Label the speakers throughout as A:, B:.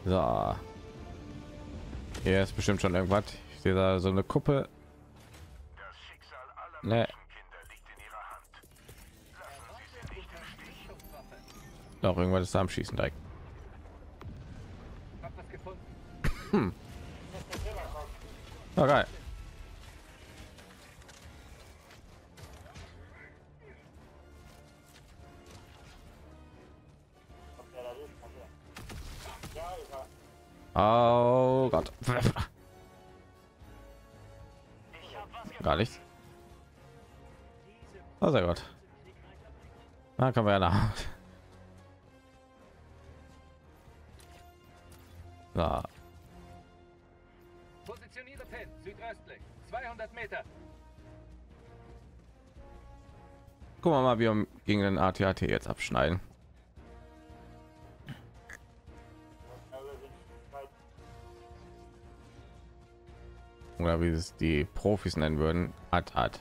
A: So. Hier ist bestimmt schon irgendwas. Ich sehe da so eine Kuppe. Ne. Doch, irgendwas ist da am Schießen direkt. Oh, geil. Oh Gott. Gar nichts. Oh sehr gut. Da kann man ja nach. So.
B: Positioniere Pin, südöstlich, 200 Meter.
A: Gucken wir mal, wie wir gegen den AT-AT jetzt abschneiden. Oder wie es die Profis nennen würden, hat.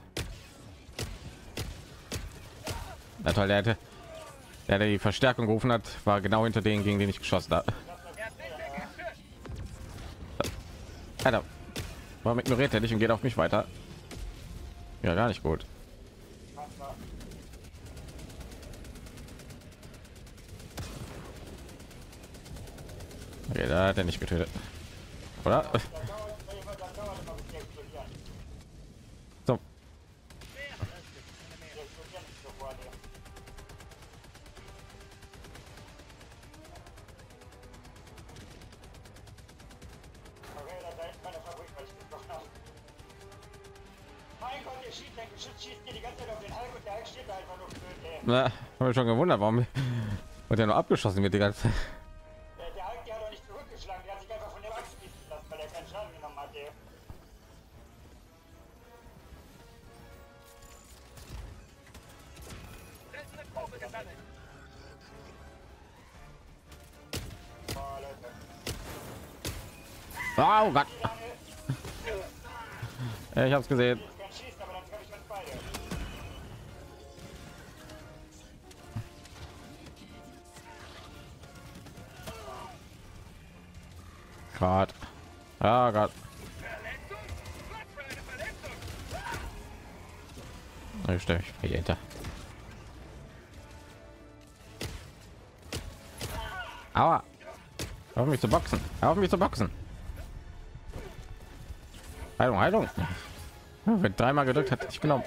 A: Na toll, der hätte die Verstärkung gerufen hat, war genau hinter denen, gegen den ich geschossen habe. Alter, warum ignoriert er dich und geht auf mich weiter? Ja, gar nicht gut. Okay, da hat er nicht getötet, oder? So. Na, habe ich schon gewundert, warum wird er nur abgeschossen wird die ganze Zeit.
C: Der Hulk, der hat doch nicht zurückgeschlagen, der hat sich einfach von der Axt schießen lassen, weil er keinen Schaden genommen hat.
A: Oh Gott. Ich hab's gesehen. Gott. Ah Gott. Ich stelle mich hier hinter. Aua. Hör auf mich zu boxen. Hör auf mich zu boxen. Heilung, Heilung. Wenn dreimal gedrückt hat, ich genommen.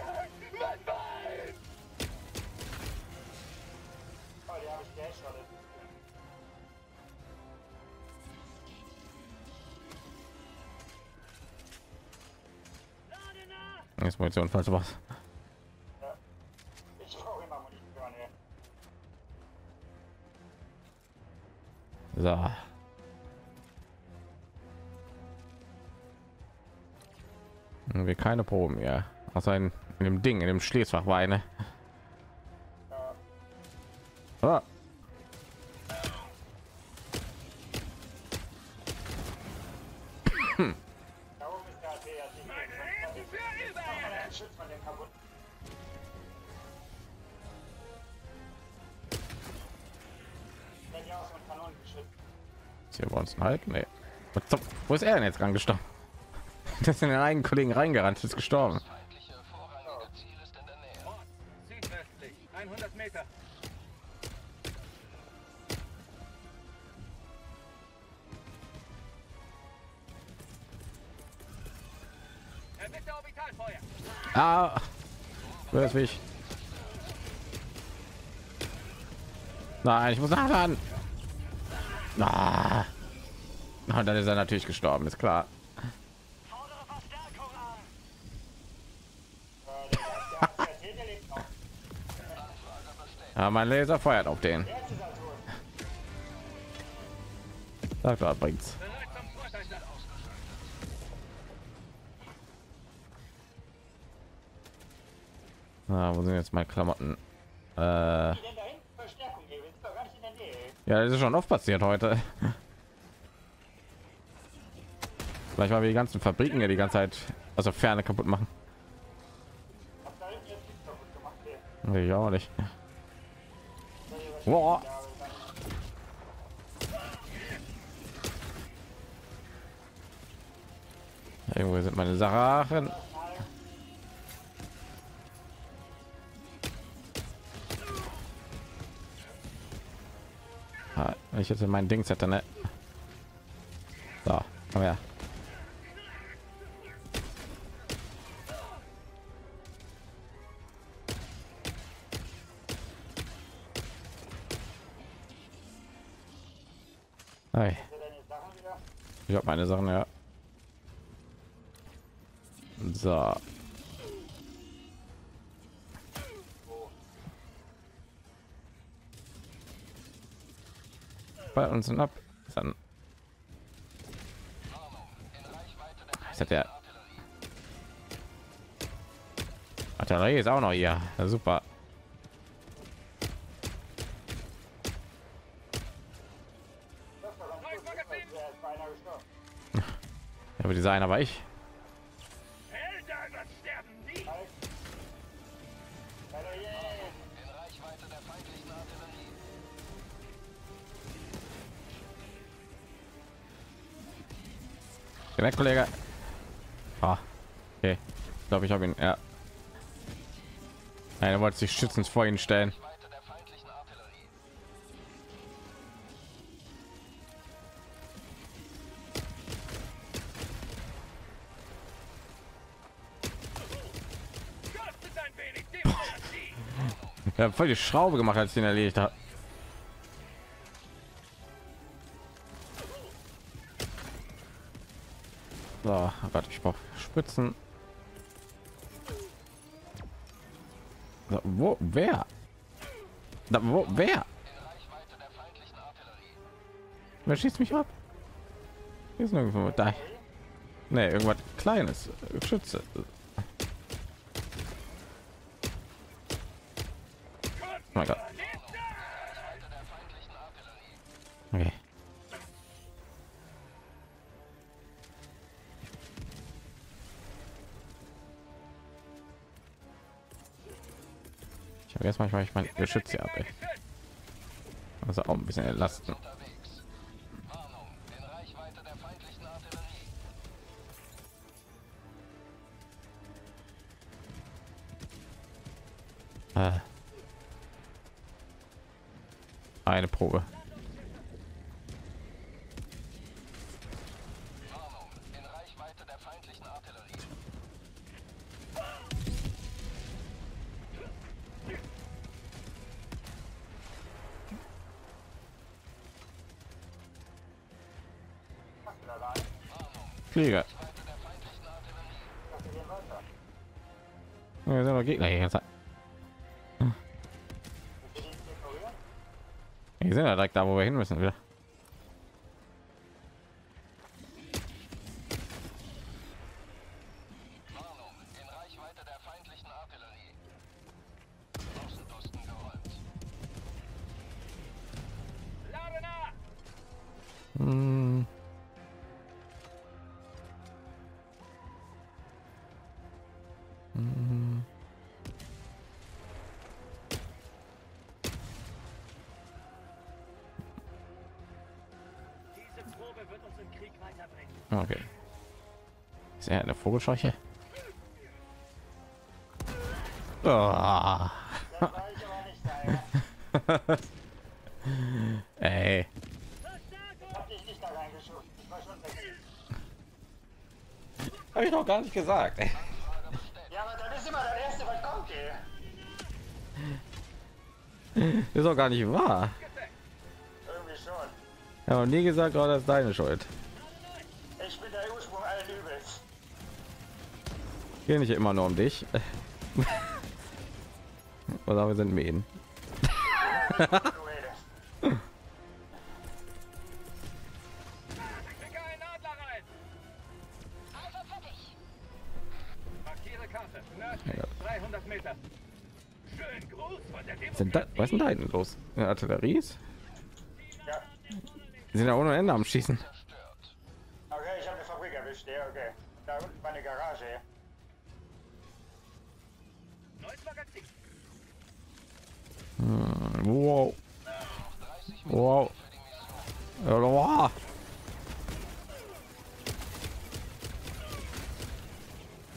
A: Jetzt Munition, falls was. So. Wir keine Proben mehr. Aus in dem Ding, in dem Schließfach war eine. Oh. Hier bei uns halt, nee. Wo ist er denn jetzt gestorben? Das sind den eigenen Kollegen reingerannt, ist gestorben.
B: Südwestlich, 100 Meter. Erwischt der Orbitalfeuer.
A: Ah, wirklich. Nein, ich muss nachladen. Ah. Und dann ist er natürlich gestorben, ist klar. Ja, mein Laser feuert auf den. Sagt er, bringt's. Wo sind jetzt meine Klamotten? Ja, das ist schon oft passiert heute. Vielleicht mal wir die ganzen Fabriken ja die ganze Zeit aus der Ferne kaputt machen. Ich auch nicht. Wow. Irgendwo sind meine Sachen. Ich jetzt mein Ding hätte, ne? So, komm her. Hey. Ich habe meine Sachen, ja. So. Bei uns ab. Dann. Das hat der Artillerie ist auch noch hier. Ja, super. Aber dieser einer war ich. Der Kollege. Ah, okay. Ich glaube, ich habe ihn. Ja. Er wollte sich schützend vor ihn stellen. Ja, voll die Schraube gemacht, als ich ihn erledigt habe. So, warte, ich brauche Spritzen. So, wo, wer? Da, wo, wer? Wer schießt mich ab? Hier ist nirgendwo da. Nee, irgendwas Kleines. Schütze. Oh mein Gott. Okay. Ich habe jetzt manchmal ich mein Geschütz hier ab. Ey. Also auch ein bisschen entlasten. Eine Probe. Flieger. Ja, sind noch Gegner hier. Wir sind ja direkt da, wo wir hin müssen wieder. Hm. Hm. Okay. Ist er eine Vogelscheuche? Oh. Ey. Habe ich noch gar nicht gesagt. Ey.
C: Ja, aber das ist immer das Erste, was kommt, ey.
A: Ist doch gar nicht wahr.
C: Irgendwie schon.
A: Ich habe nie gesagt, oh, das ist deine Schuld.
C: Ich bin der Ursprung allen Übels.
A: Geht nicht immer nur um dich. Oder wir sind Mähen.
C: Du redest.
B: Markiere Karte. Nördlich, 300 Meter. Schönen Gruß von der
A: Was ist denn da hinten los? Eine Artillerie?
C: Ja.
A: Die sind ja ohne Ende am Schießen.
C: Okay, ich habe eine Fabrik erwischt, ja, okay. Da unten war eine Garage, ja.
B: Neues Magazin.
A: Wow. Wow. Wow.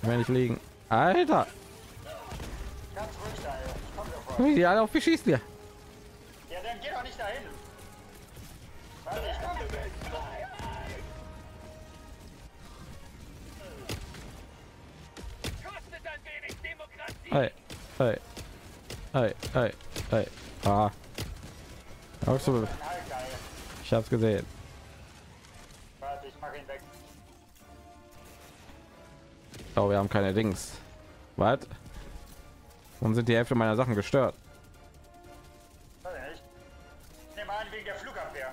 A: wenn ich liegen. Alter,
C: Ganz ruhig da, ey. Ich komm sofort.
A: wie die alle auf, wie schießt ihr?
C: Ja, dann geh doch nicht dahin. Warte, ich komm.
B: Kostet ein wenig Demokratie.
A: Hey, hey, hey, hey, hey. Ah. Absolut.
C: Ein Halt, geil.
A: Ich hab's gesehen.
C: Warte, ich mach ihn weg.
A: Oh, wir haben keine Dings. Was? Warum sind die Hälfte meiner Sachen gestört?
C: Weiß ich nicht. Ich nehme an, wegen der Flugabwehr.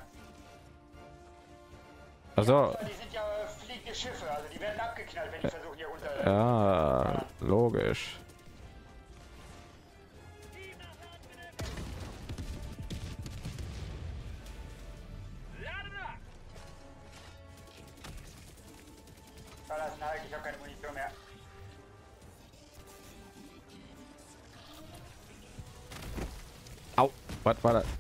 A: Also,
C: Die sind ja fliegende Schiffe, also die werden abgeknallt, wenn die versuchen hier runter.
A: ja, logisch.
B: Lade nach.
C: Verlassen halt, ich habe keine Munition mehr.
A: Au, was war das?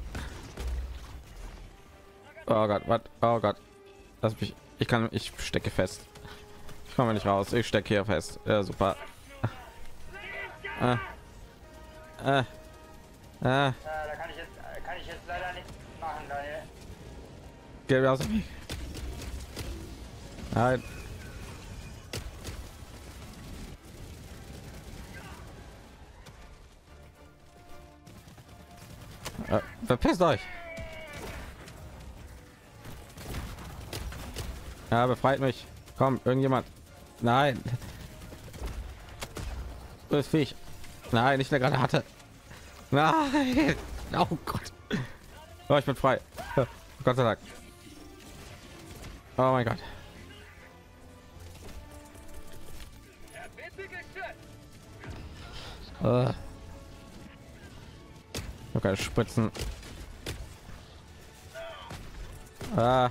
A: Oh Gott, was? Oh Gott. Lass mich. Ich stecke fest. Ich komme nicht raus. Ich stecke hier fest. Ja, super.
C: Ja, da kann ich jetzt leider nichts machen, Daniel.
A: Geh mir aus dem Weg. Nein. Verpisst euch. Ja, befreit mich. Komm, irgendjemand. Nein. Das Viech. Nein, nicht der gerade hatte. Nein. Oh Gott. Oh, ich bin frei. Gott sei Dank. Oh mein Gott.
B: Er bitte geschützt.
A: Noch keine Spritzen. Ah.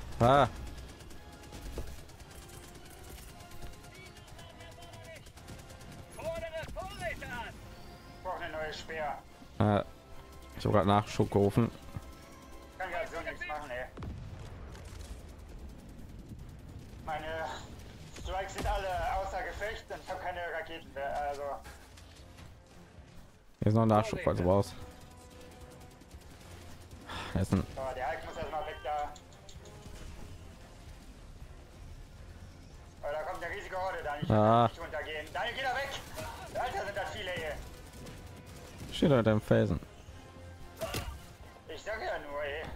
B: Fordere Vorräte an.
C: Ich brauche eine neue Speer.
A: Ich habe gerade Nachschub gerufen.
C: Kann gerade so nichts machen, ey. Meine Strikes sind alle außer Gefecht und ich habe keine Raketen mehr, also.
A: Hier ist noch ein Nachschub, also raus. Essen.
C: So, der Hulk muss erstmal weg da. Oh, da kommt eine riesige Horde, da nicht runtergehen. Daniel, geh da weg! Alter, sind das viele hier.
A: Steht unter dem Felsen.
C: Ich sage ja nur, ey.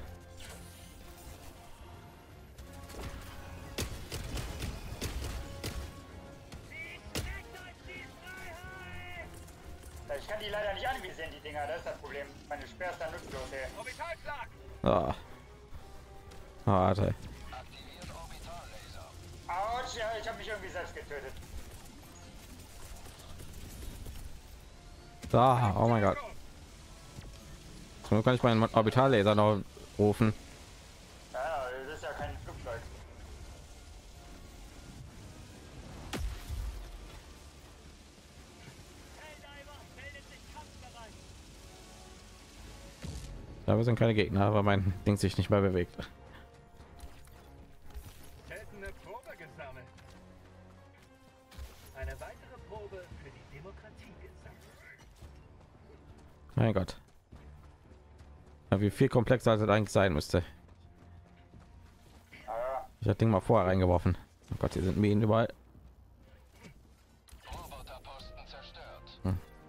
C: Ich kann die leider nicht anvisieren, die Dinger, das ist das Problem. Meine Speer ist dann nutzlos, ey.
B: Orbitalschlag.
A: Ah. Warte.
C: Autsch, ja, ich habe mich irgendwie selbst getötet.
A: Ah, oh mein Gott. So kann ich meinen Orbitallaser noch rufen.
C: Ja, das ist ja kein Flugzeug.
A: Da wir sind keine Gegner, aber mein Ding sich nicht mehr bewegt.
B: Seltene Probe gesammelt. Eine weitere Probe für die Demokratie gesammelt.
A: Mein Gott. Ja, wie viel komplexer als es eigentlich sein müsste.
C: Ja,
A: Ich habe Ding mal vorher reingeworfen. Oh Gott, hier sind Minen überall.
D: Roboterposten zerstört.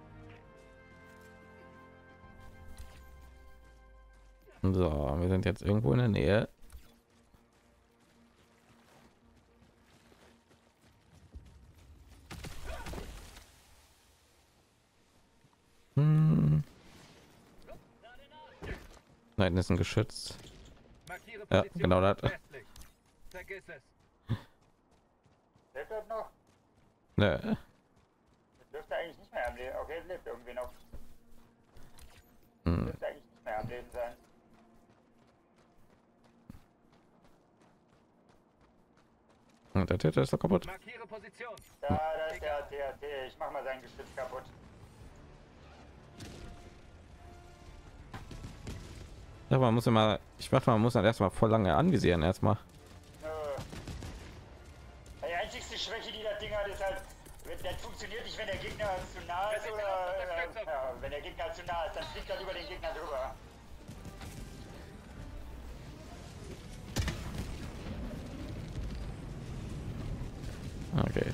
A: So, wir sind jetzt irgendwo in der Nähe. Nein, ist ein Geschütz.
B: Markiere
A: Ja,
B: Position
A: genau das.
B: westlich. Vergiss es.
C: lebt das noch?
A: Ne,
C: Das dürfte eigentlich nicht mehr am Leben. Okay, es lebt irgendwie noch. Dürfte eigentlich nicht mehr am Leben sein.
A: und der Täter ist doch kaputt.
B: Markiere Position.
C: Ja, da ist der THT. Ich mach mal sein Geschütz kaputt.
A: Ja, man muss immer, ich mache, man muss dann erstmal voll lange anvisieren erstmal.
C: Die einzigste Schwäche, die das Ding hat, ist halt, Das funktioniert nicht, wenn der Gegner zu nah ist oder ja, wenn der Gegner zu nah ist, dann fliegt er über den Gegner drüber.
A: Okay.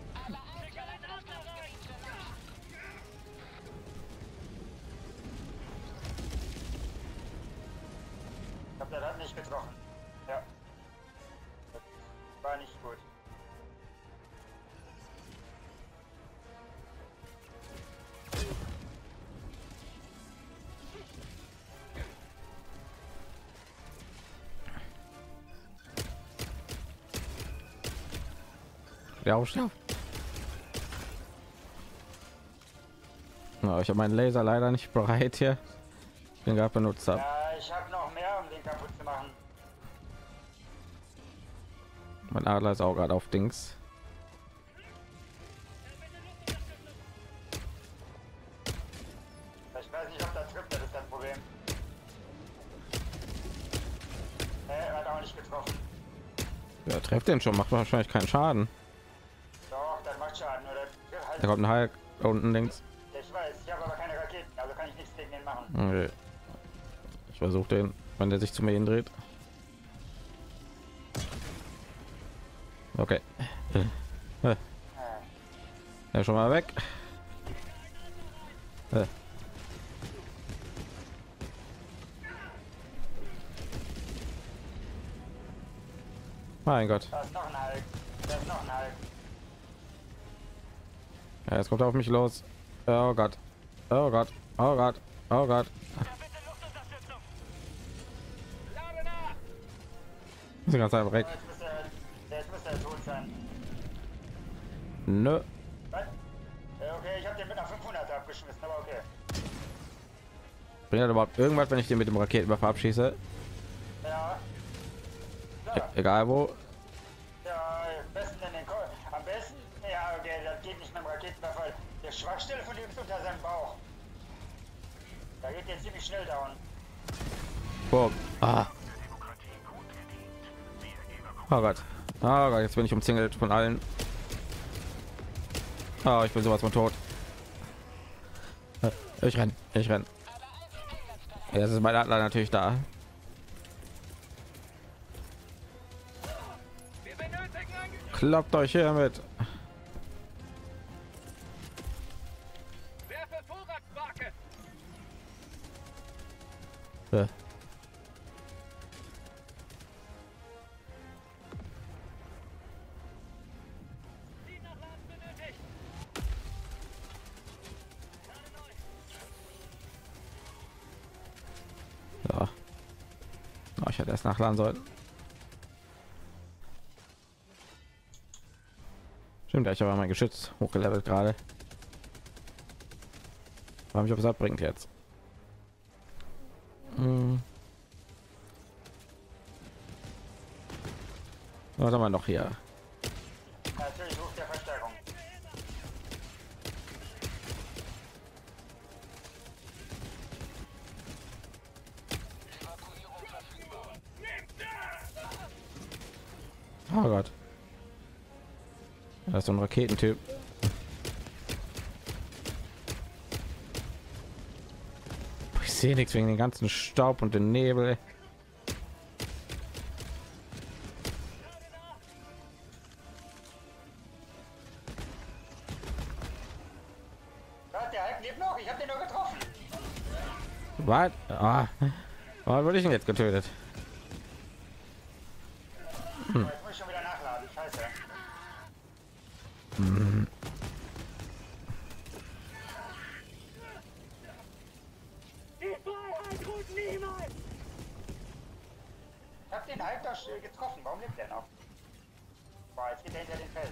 C: Ich hab der hat nicht getroffen. Ja. Das war nicht gut.
A: Ja, auf. Ich habe meinen Laser leider nicht bereit hier. Ich bin gerade benutzt habe.
C: Ja, ich habe noch mehr, um den kaputt zu machen.
A: Mein Adler ist auch gerade auf Dings.
C: Ich weiß nicht, ob der trifft, das ist das Problem. Er hat auch nicht getroffen.
A: Ja, trifft den schon, macht wahrscheinlich keinen Schaden.
C: Doch, das macht Schaden, oder? Halt,
A: Da kommt ein Hulk da unten links.
C: ich weiß, ich habe aber keine Raketen, also kann ich nichts gegen den machen.
A: Okay. Ich versuche den, wenn der sich zu mir hindreht. Okay. Ja, schon mal weg. Mein Gott.
C: Da ist noch ein Hulk. Da ist noch ein Hulk.
A: Ja, jetzt kommt er auf mich los. Oh Gott. Oh Gott. Oh Gott. Oh Gott. Ist ganz einfach weg.
C: Jetzt müsste er tot sein.
A: Nö.
C: Was? Okay, ich habe den mit einer 500 abgeschmissen, aber okay.
A: Bringt er überhaupt irgendwas, wenn ich den mit dem Raketenwerfer abschieße?
C: Ja.
A: Egal wo.
C: Ja, am besten in den am besten. Ja, okay, das geht nicht mit dem Raketenwerfer. Der Schwachstelle von dem ist unter seinem Bauch. Da geht jetzt ziemlich schnell down.
A: Oh. Ah. Oh Gott. Oh Gott, jetzt bin ich umzingelt von allen. Oh, ich bin sowas von tot. Ich renn. Ich renn. Jetzt ist mein Adler natürlich da. Klappt euch hier mit.
B: Werfe Thoraxbarke.
A: Ja.
B: Die Nachladen benötigt.
A: Ja. Oh, ich hätte erst nachladen sollen. Stimmt, ich habe mein Geschütz hochgelevelt gerade. Warum ich ob es abbringt jetzt? Was haben wir noch hier?
C: Natürlich sucht der Verstärkung.
A: Oh Gott. Das ist so ein Raketentyp. Ich sehe nichts wegen den ganzen Staub und den Nebel.
C: Der Hulk lebt noch, ich habe den nur getroffen.
A: Was? Ah. Warum wurde ich denn jetzt getötet?
C: Jetzt muss ich schon wieder nachladen, scheiße.
B: Die Freiheit ruht niemals.
C: Ich habe den Hulk doch getroffen, warum lebt der noch? Boah, jetzt geht er hinter den Fels.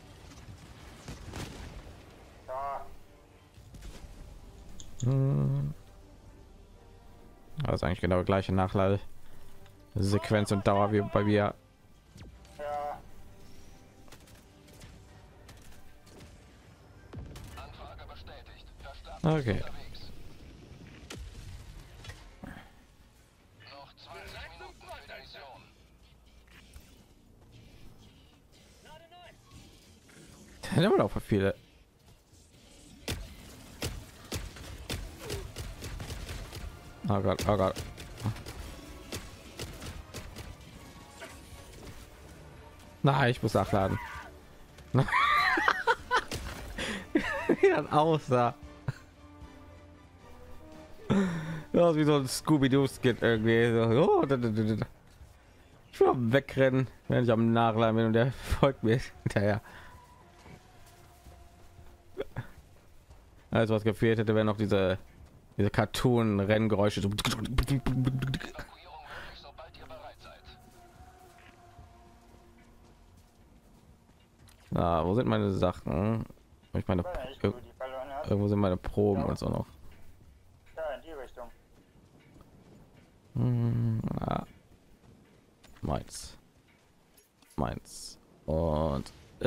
C: So.
A: Das ist eigentlich genau die gleiche Nachladesequenz und Dauer wie bei mir.
C: Ja.
D: Anfrage bestätigt. Verstanden.
A: Okay.
D: Unterwegs. Noch 20 Minuten für die Mission.
A: sind immer noch viele. Oh Gott, oh Gott. Nein, ich muss nachladen. Wie das aussah. Ja, wie so ein Scooby-Doo-Skit irgendwie. So, ich will wegrennen, wenn ich am Nachladen bin und der folgt mir hinterher. Also was gefehlt hätte, wäre noch diese Cartoon-Renngeräusche. So.
D: Evakuierung möglich, sobald ihr bereit seid.
A: Na, wo sind meine Sachen? Ich meine,
C: Weiß nicht, wo du die verloren hast.
A: irgendwo sind meine Proben und so noch.
C: Da in die Richtung.
A: Ja. Meins und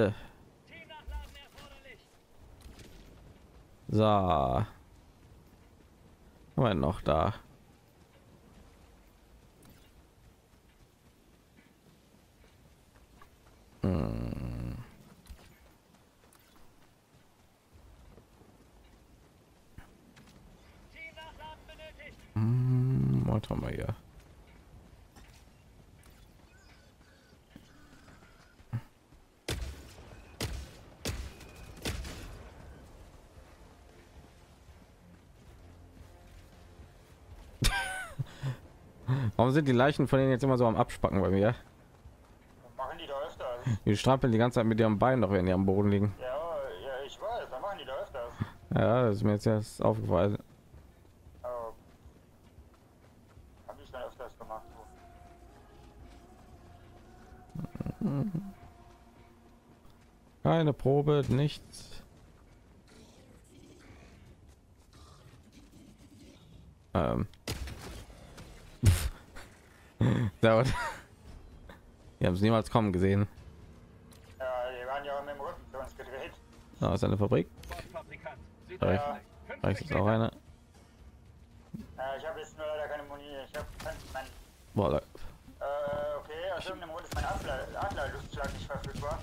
A: so, haben wir noch da. Was haben wir hier? Warum sind die Leichen von denen jetzt immer so am Abspacken bei mir?
C: Machen die da öfters.
A: Die strampeln die ganze Zeit mit ihrem Bein, doch wenn die am Boden liegen.
C: Ja, ja, ich weiß, da machen die da öfters.
A: Ja, das ist mir jetzt erst aufgefallen.
C: Aber hab ich dann öfters gemacht. So.
A: Keine Probe, nichts. Dauert. Wir haben es niemals kommen gesehen.
C: Ja, die waren ja auch mit dem Rücken zu uns gedreht.
A: Da ist eine Fabrik.
B: Fabrikant.
A: Rechts,
B: Südwestlich.
A: rechts
B: 50
A: ist auch
B: Meter.
A: eine.
C: Ich habe jetzt nur leider keine Muni. Ich habe mein.
A: Boah, da,
C: Okay, aus irgendeinem Grund ist mein Adler-Luftschlag nicht verfügbar.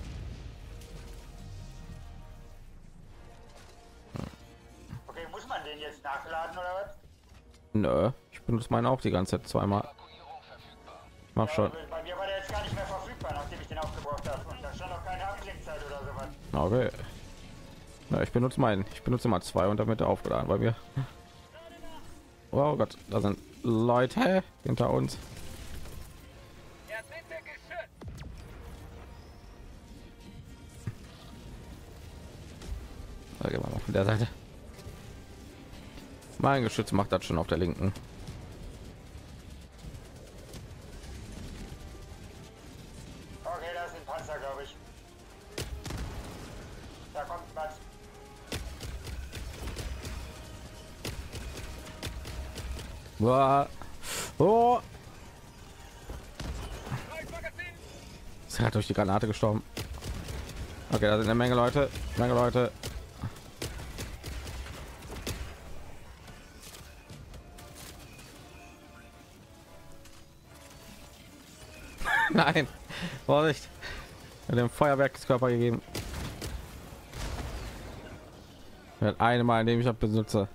C: Okay, muss man den jetzt nachladen oder was?
A: nö, ich benutze meinen auch die ganze Zeit zweimal.
D: Evakuierung verfügbar.
A: Mach schon.
C: Bei mir war der jetzt gar nicht mehr verfügbar, nachdem ich den aufgebraucht habe. Und da stand auch keine Abklingzeit oder sowas.
A: Okay. Na, ich benutze meinen. Ich benutze mal zwei und damit aufgeladen bei mir. Oh Gott, da sind Leute hinter uns.
B: Er bitte geschützt.
A: Da gehen wir mal von der Seite. Mein Geschütz macht das schon auf der linken.
C: Okay, da ist ein Panzer, glaube ich. Da kommt was.
A: Boah. Oh,
B: Neues Magazin.
A: ist gerade durch die Granate gestorben. Okay, da sind eine Menge Leute. Menge Leute. Nein, Vorsicht. Mit dem Feuerwerkskörper gegeben. Wird eine Mal, in dem ich das benutze.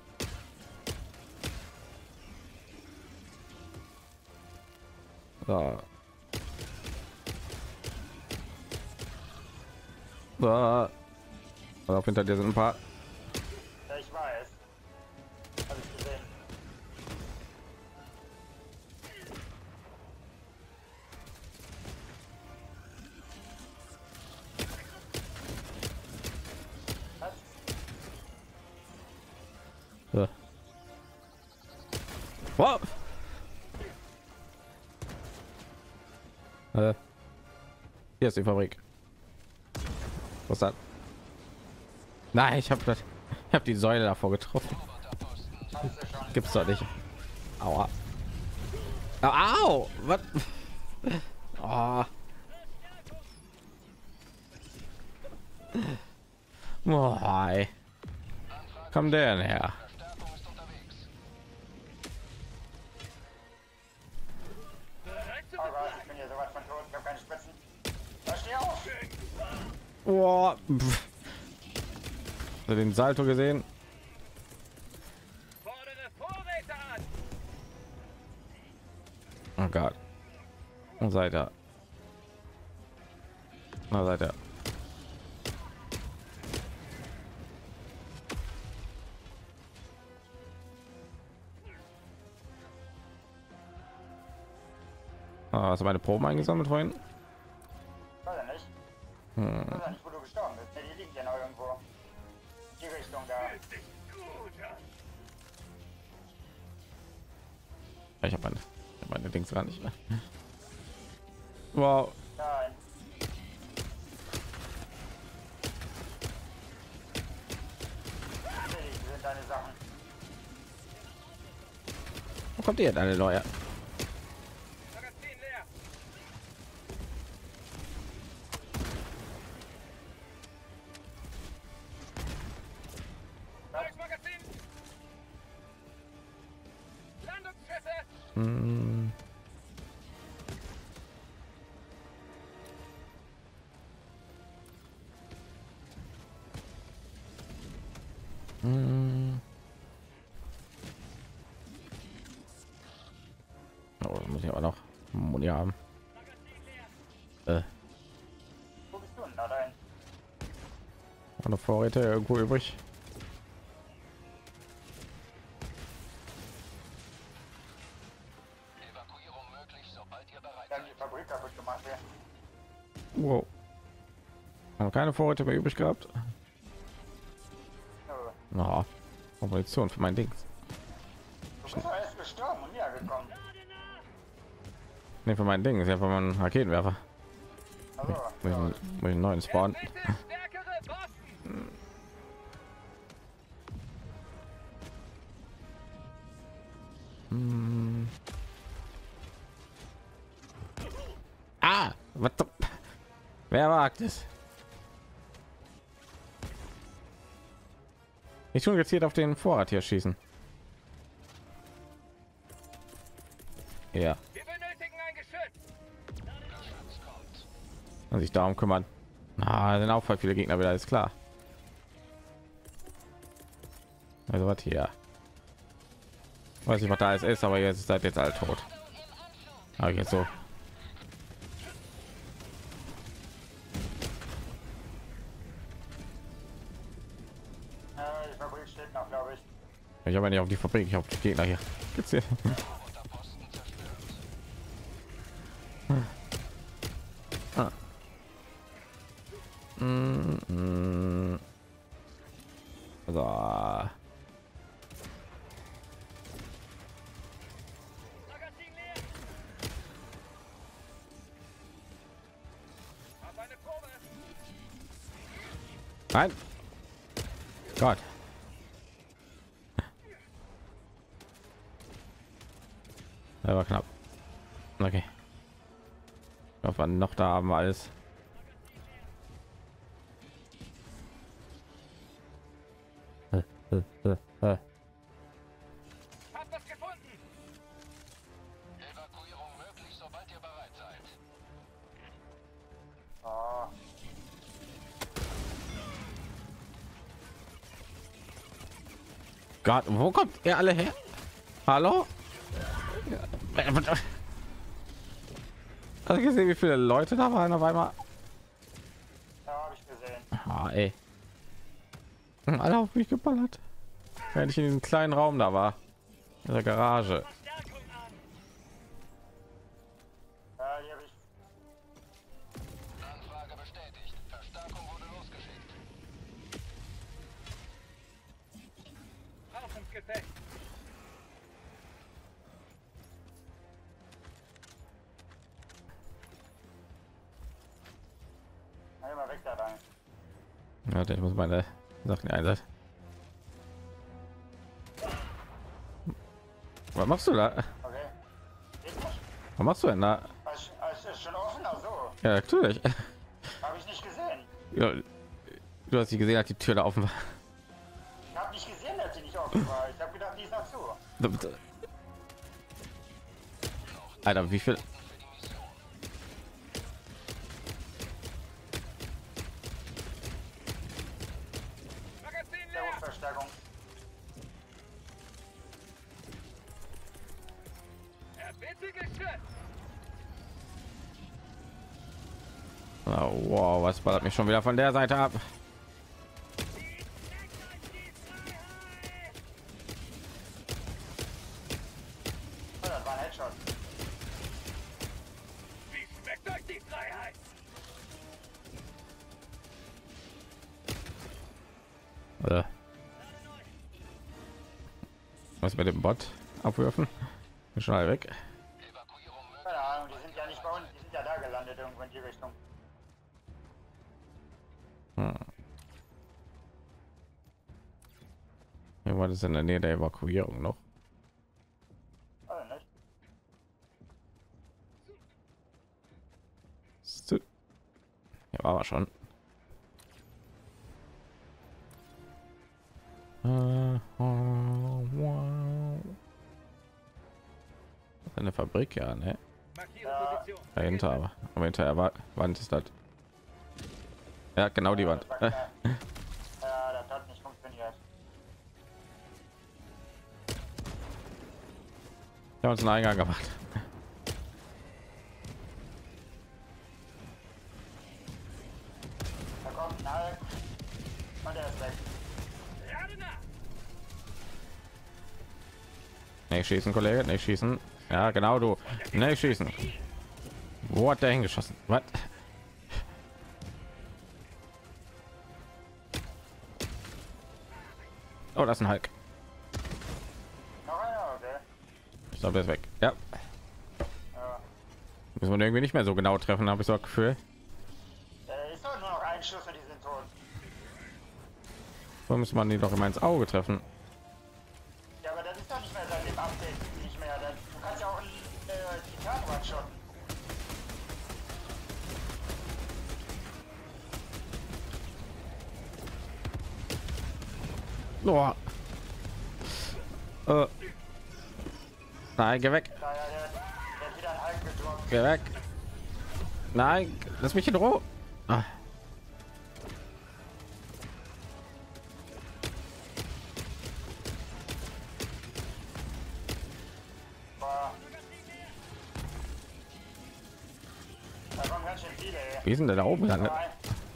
A: So. So. Auf hinter dir sind ein paar.
C: Ja, ich weiß. Hab ich gesehen. Was?
A: So. Wow. Hier ist die Fabrik. Was ist das? Nein, ich habe die Säule davor getroffen.
C: Hast du schon.
A: Gibt's doch nicht. Aua. Au! Was? Oh. Oh, hi. Komm der denn her?
D: Verstärkung ist unterwegs.
B: Bereit zu
C: Oh Gott, ich bin hier sowas von tot. Ich habe keine Spritzen. Da steh auf!
A: Boah. Hast du den Salto gesehen?
B: Fordere Vorräte an.
A: Oh Gott. Und seid ihr? Na, seid ihr? Hast du meine Proben eingesammelt vorhin?
C: Weiß er nicht. Weiß er nicht, wo du gestorben bist. Ne, die liegen ja noch irgendwo. Die Richtung da.
B: Fühlt sich gut an.
A: Ich habe meine Dings gar nicht mehr. Wow.
C: Nein. Natürlich sind deine Sachen.
A: Wo kommt ihr denn alle neue?
B: Magazin leer. Neues Magazin. Landungsschüsse.
A: Hm. Hm. Oh, da muss ich aber noch Muni haben.
C: Wo bist du denn da rein?
A: Noch Vorräte irgendwo übrig.
D: Evakuierung möglich, sobald ihr bereit
C: Wir haben die Fabrik kaputt gemacht. Ja.
A: Wow. Haben keine Vorräte mehr übrig gehabt.
C: So.
A: Na, Munition für mein Dings.
C: Du bist doch erst gestorben und nie gekommen.
A: Ne, für mein Ding ist ja für meinen Raketenwerfer.
C: Also,
A: Muss ich einen neuen Spawn.
B: Bitte stärkere Boston.
A: Hm. Ah, was? Wer wagt es? Ich schon gezielt auf den Vorrat hier schießen. Ja,
B: Wir benötigen ein Geschütz.
A: und sich darum kümmern. Na, sind auch voll viele Gegner wieder, ist klar. Also was hier? Weiß ich, was da ist, aber jetzt seid jetzt alle tot. Aber jetzt so.
C: die Fabrik steht noch, glaube ich.
A: Ich habe ja nicht auf die Fabrik, ich habe die Gegner hier. Gibt's hier?
D: Unterposten zerstört.
A: Ah. So.
B: Magazin leer. Hab eine Probe.
A: Nein. Gott. Das war knapp. Okay. Ich hoffe, noch da haben wir alles.
B: Hab was gefunden.
D: Evakuierung möglich, sobald ihr bereit seid.
C: Oh,
A: Gott, wo kommt ihr alle her? Hallo? Hast du gesehen, wie viele Leute da waren auf einmal?
C: ja, habe ich gesehen.
A: Ah, ey. Alle auf mich geballert. Wenn ich in diesem kleinen Raum da war. In der Garage.
B: Verstärkung an.
C: Ja, die habe ich.
D: Anfrage bestätigt. Verstärkung wurde losgeschickt.
B: Auf ins Gefecht.
C: Na, immer weg da rein.
A: Warte, ich muss meine Sachen einsetzen. Was machst du da?
C: Okay. Geht nicht?
A: Was machst du denn da?
C: Es ist schon offen, also.
A: Ja, natürlich.
C: Habe ich nicht gesehen.
A: Ja, du hast sie gesehen, als die Tür da offen war.
C: Ich habe nicht gesehen, dass sie nicht offen war. Ich habe gedacht, die ist noch zu.
A: Alter, wie viel?
C: Verstärkung.
B: Bitte geschützt!
A: Oh, wow, was ballert mich schon wieder von der Seite ab?
C: Oh, das war ein Headshot.
B: Wie schmeckt euch die Freiheit?
A: Was mit dem Bot abwürfen? Schnell weg.
C: Keine Ahnung, die sind ja nicht bei uns, die sind ja da gelandet irgendwo in die Richtung.
A: Ja, war das in der Nähe der Evakuierung noch?
C: Also nicht.
A: Ja, war schon. Eine Fabrik, ja, ne?
B: Markiere Position.
A: Dahinter, aber hinterher war Wand ist das. Ja, genau die Wand.
C: Ja, das hat nicht funktioniert.
A: Wir haben uns einen Eingang gemacht.
C: Da kommt ein Hulk und er ist weg.
B: Gerade nach.
A: Nicht schießen, Kollege, nicht schießen. Ja, genau du. Nicht schießen. Wo hat der hingeschossen? Was? Oh, das ist ein Hulk.
C: Noch einer, okay.
A: Ich glaube, er ist weg. Ja.
C: Ja.
A: Müssen wir irgendwie nicht mehr so genau treffen, habe ich so ein Gefühl.
C: Ist doch nur noch ein Schuss und die sind tot.
A: So muss man die doch immer ins Auge treffen.
C: Ja, aber das ist doch nicht mehr seit dem Update nicht mehr. Du kannst ja auch einen Titan one-shotten.
A: Oh. Nein, geh weg.
C: Da, ja, der hat wieder einen Hulk gedroppt.
A: Geh weg. Nein, lass mich in Ruhe. Ah.
C: Boah. Da kommen ganz schön viele, ey.
A: Wie ist denn der da oben gelandet?
C: Nein.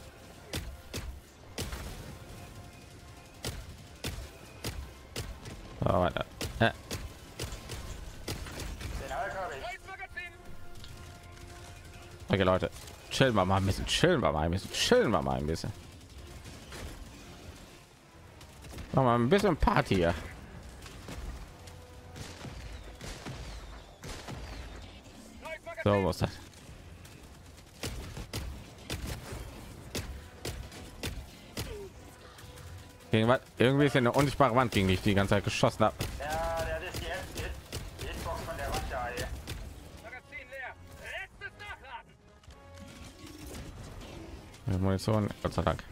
A: Oh, warte.
C: Den Hulk habe ich.
B: Magazin.
A: Okay, Leute, chillen wir mal ein bisschen, chillen wir mal ein bisschen, chillen wir mal ein bisschen. Machen wir ein bisschen Party hier. So, was ist das? Gegen was? Irgendwie ist ja eine unsichtbare Wand, gegen die ich die ganze Zeit geschossen habe.
C: Ja, der ist die Hitbox von der Wand da, ey.
B: Magazin leer. Letztes Nachladen.
A: Munition, Gott sei Dank.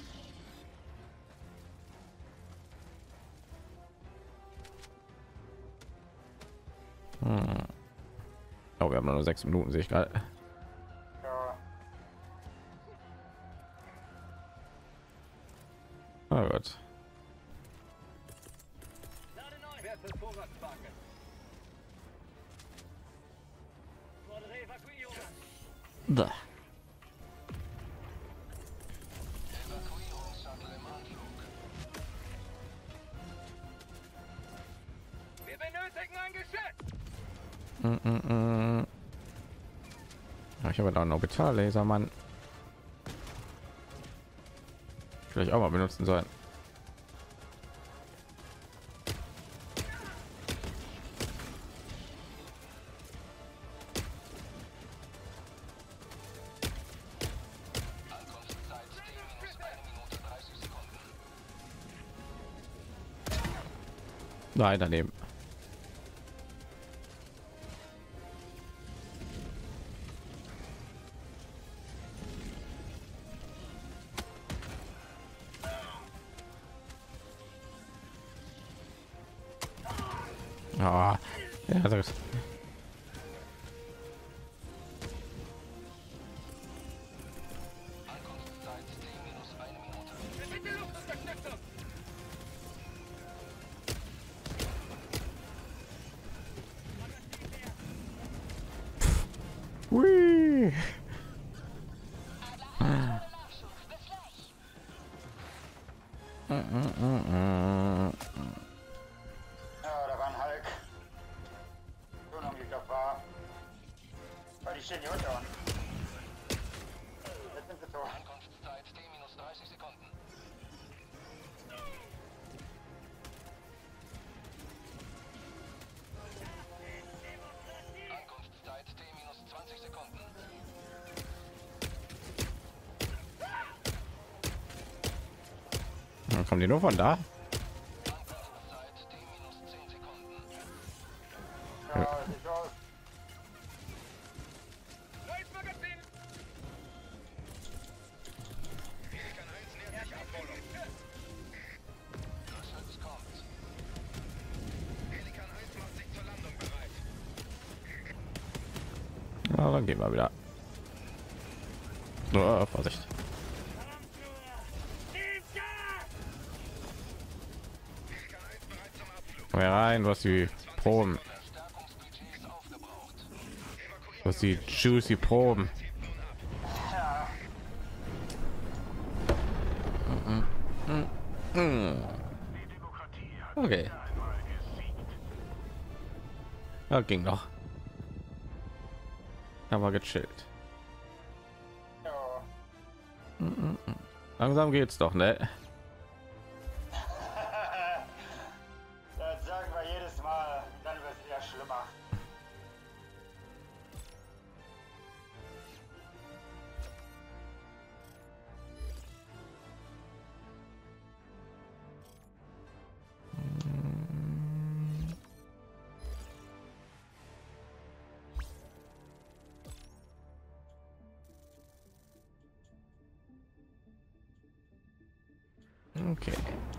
A: Oh, wir haben nur 6 Minuten, sehe ich gerade.
C: Ja.
A: Oh Gott.
B: Lade neu. Werte Vorratsmarke. Fordere Evakuierung an.
A: Da.
B: Wir benötigen ein Geschütz.
A: Ja, ich habe da noch Orbital-Laser, Mann. Vielleicht auch mal benutzen sollen. Nein, daneben. Ah, ja, das ist
B: Bitte Luftunterstützung.
C: Ja, da war ein Hulk. So noch geklappt war. Weil die stehen hier unter uns. Jetzt sind sie tot.
D: Ankunftszeit T-30 Sekunden. Ankunftszeit T-20 Sekunden.
A: Dann kommen die nur von da.
D: Ankunftszeit T-10 Sekunden.
C: Ja, sieht aus.
B: Neues Magazin!
D: Pelikan 1 nähert sich Abholung. Geschütz kommt. Pelikan 1 macht sich zur Landung bereit.
A: Ja, dann gehen wir wieder. Oh, Vorsicht.
D: Pelikan 1 bereit zum Abflug.
A: Komm hier rein, du hast die Proben.
D: Verstärkungsbudgets aufgebraucht.
A: Du hast die juicy Proben.
C: Ja,
A: Okay. Ja, ging noch. Aber gechillt.
C: ja.
A: Langsam geht's doch, ne?
C: Das sagen wir jedes Mal, dann wird es wieder schlimmer.
A: Okay.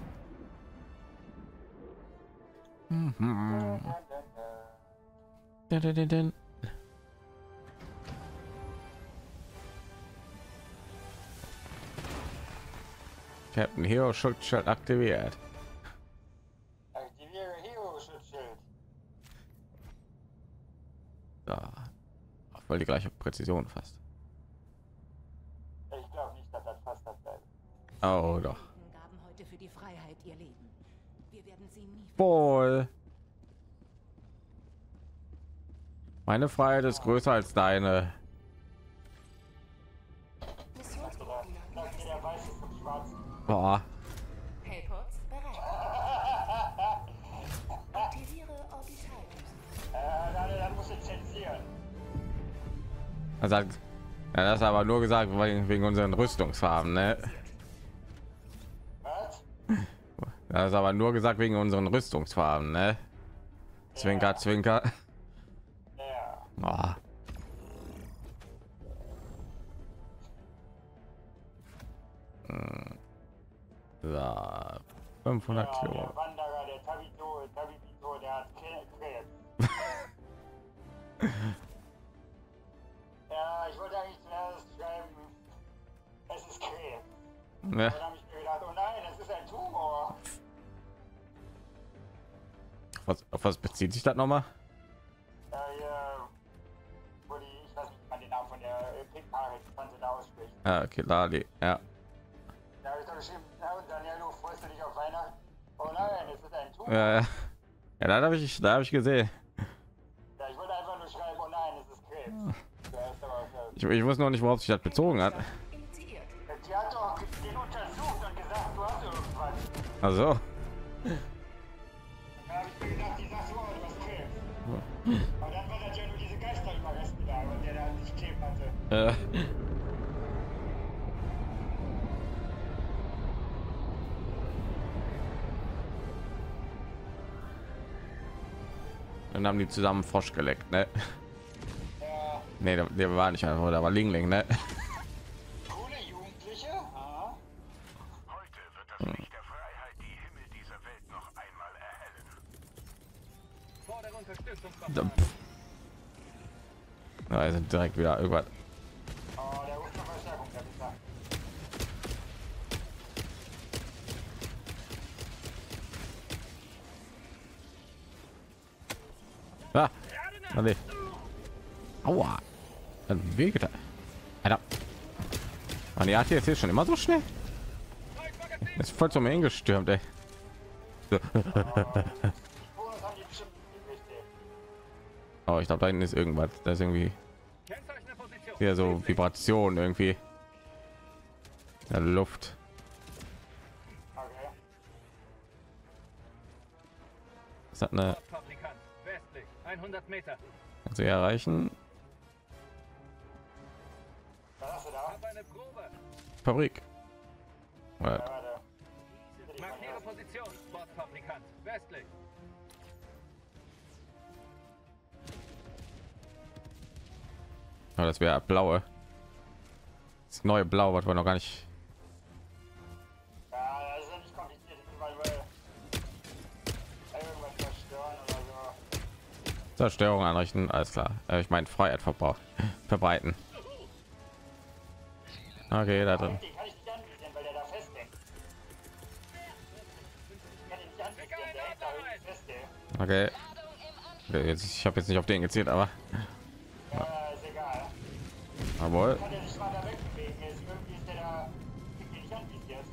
A: Dun. Captain Hero Schutzschild aktiviert.
C: Aktiviere Hero-Schutzschild.
A: Da. Voll die gleiche Präzision fast.
C: Ich glaube nicht, dass das fast das bleibt.
A: Oh doch.
E: Gaben heute für die Freiheit ihr Leben. Wir werden sie nie
A: Voll. Meine Freiheit ist größer als deine.
C: Sagt mir der Weiße zum Schwarzen.
A: Boah.
E: Hellports bereit. Aktiviere Orbitalboost.
C: Dann muss ich zensieren.
A: Er sagt, ja, das aber nur gesagt wegen unseren Rüstungsfarben, ne?
C: Was?
A: Das ist aber nur gesagt wegen unseren Rüstungsfarben, ne? Zwinker, Zwinker.
C: Ja.
A: Boah. So, 500
C: Ja,
A: Kilo.
C: der Wanderer, der Tabito, der hat Krebs. Ja, ich wollte eigentlich zuerst schreiben, es ist Krebs.
A: Ne?
C: Dann habe ich mir gedacht, oh nein, es ist ein Tumor.
A: Auf was bezieht sich das nochmal?
C: Wo die, ich weiß nicht, wie man den Namen von der Pickpaare-Tante da ausspricht.
A: Ja, okay, Lali, ja.
C: Da habe ich doch geschrieben, ja, und Daniel, du freust du dich auf Weihnachten? Oh nein, es ist ein Tumor.
A: Ja, ja. Ja, da habe ich gesehen.
C: Ja, ich wollte einfach nur schreiben, oh nein, es ist Krebs. Ja, ist aber,
A: Ich wusste noch nicht, worauf sich das bezogen hat.
E: Initiiert.
C: die hat doch den untersucht und gesagt, du hast irgendwas.
A: Also,
C: Da habe ich mir gedacht, die sagt so, oh, du hast Krebs. Aber dann war das ja nur diese Geisterüberreste da, und der da an sich kleben hatte.
A: dann haben die zusammen Frosch geleckt, ne?
C: Ja,
A: Nee, der war nicht einfach, da war Lingling, ne?
C: coole Jugendliche. Aha.
B: Heute wird das Licht der Freiheit die Himmel dieser Welt noch einmal erhellen. Fordere Unterstützung.
A: Ja, sind direkt wieder irgendwas.
C: Oh, der ruft noch Verstärkung, der Pisser.
A: Ah, ah nee. Aua. Dann wehgetan. Alter. Man, die hat jetzt schon immer so schnell. Ist voll zum Eng gestürmt, ey. So.
C: Bonus haben die bestimmt richtig.
A: Oh, ich glaube, da hinten ist irgendwas. Da ist irgendwie
B: Kennzeichnerposition.
A: hier so Vibration irgendwie in der Luft.
C: Okay.
A: Das hat eine
B: Fabrikant. Westlich. 100 Meter.
A: zu erreichen
C: Was hast du da?
B: Hab eine Probe.
A: Fabrik.
C: Ja, warte.
B: Markiere Position. Bordfabrikant. Westlich.
A: Ja, das wäre blaue. Das neue Blau, was wir noch gar nicht.
C: Ja, das ist ja nicht kompliziert. Weil irgendwas zerstören oder so.
A: Zerstörung anrichten, alles klar. Ich meine Freiheit verbreiten. Okay, da drin.
C: Den kann ich nicht anvisieren, weil der da festhängt. Ich kann ihn nicht anvisieren, der hängt da irgendwie fest, ey.
A: Okay. Okay, jetzt, ich habe jetzt nicht auf den gezielt, aber
C: Ja, ist egal.
A: jawohl.
C: Kann der sich mal da wegbewegen? Irgendwie ist der da... Ich den nicht anvisiert.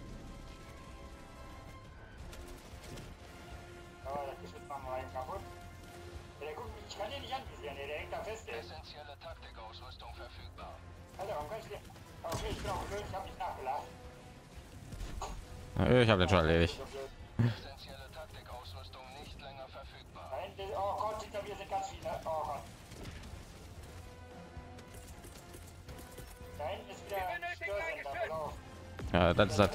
C: Oh, das Geschütz machen wir einen kaputt. Ja, der guckt mich, ich kann den nicht anvisieren, ey. Der hängt da fest, ey.
D: Essentielle Taktikausrüstung verfügbar.
C: Alter, warum kann ich den... Okay, ich bin auch blöd, ich hab nicht nachgeladen.
A: Ich habe den schon erledigt.
C: So blöd.
D: Essentielle Taktikausrüstung nicht länger verfügbar.
C: Da hinten, oh Gott, hinter mir sind ganz viele. Oh Gott. Da hinten ist wieder ein Störsender, pass auf.
A: Ja, das ist das.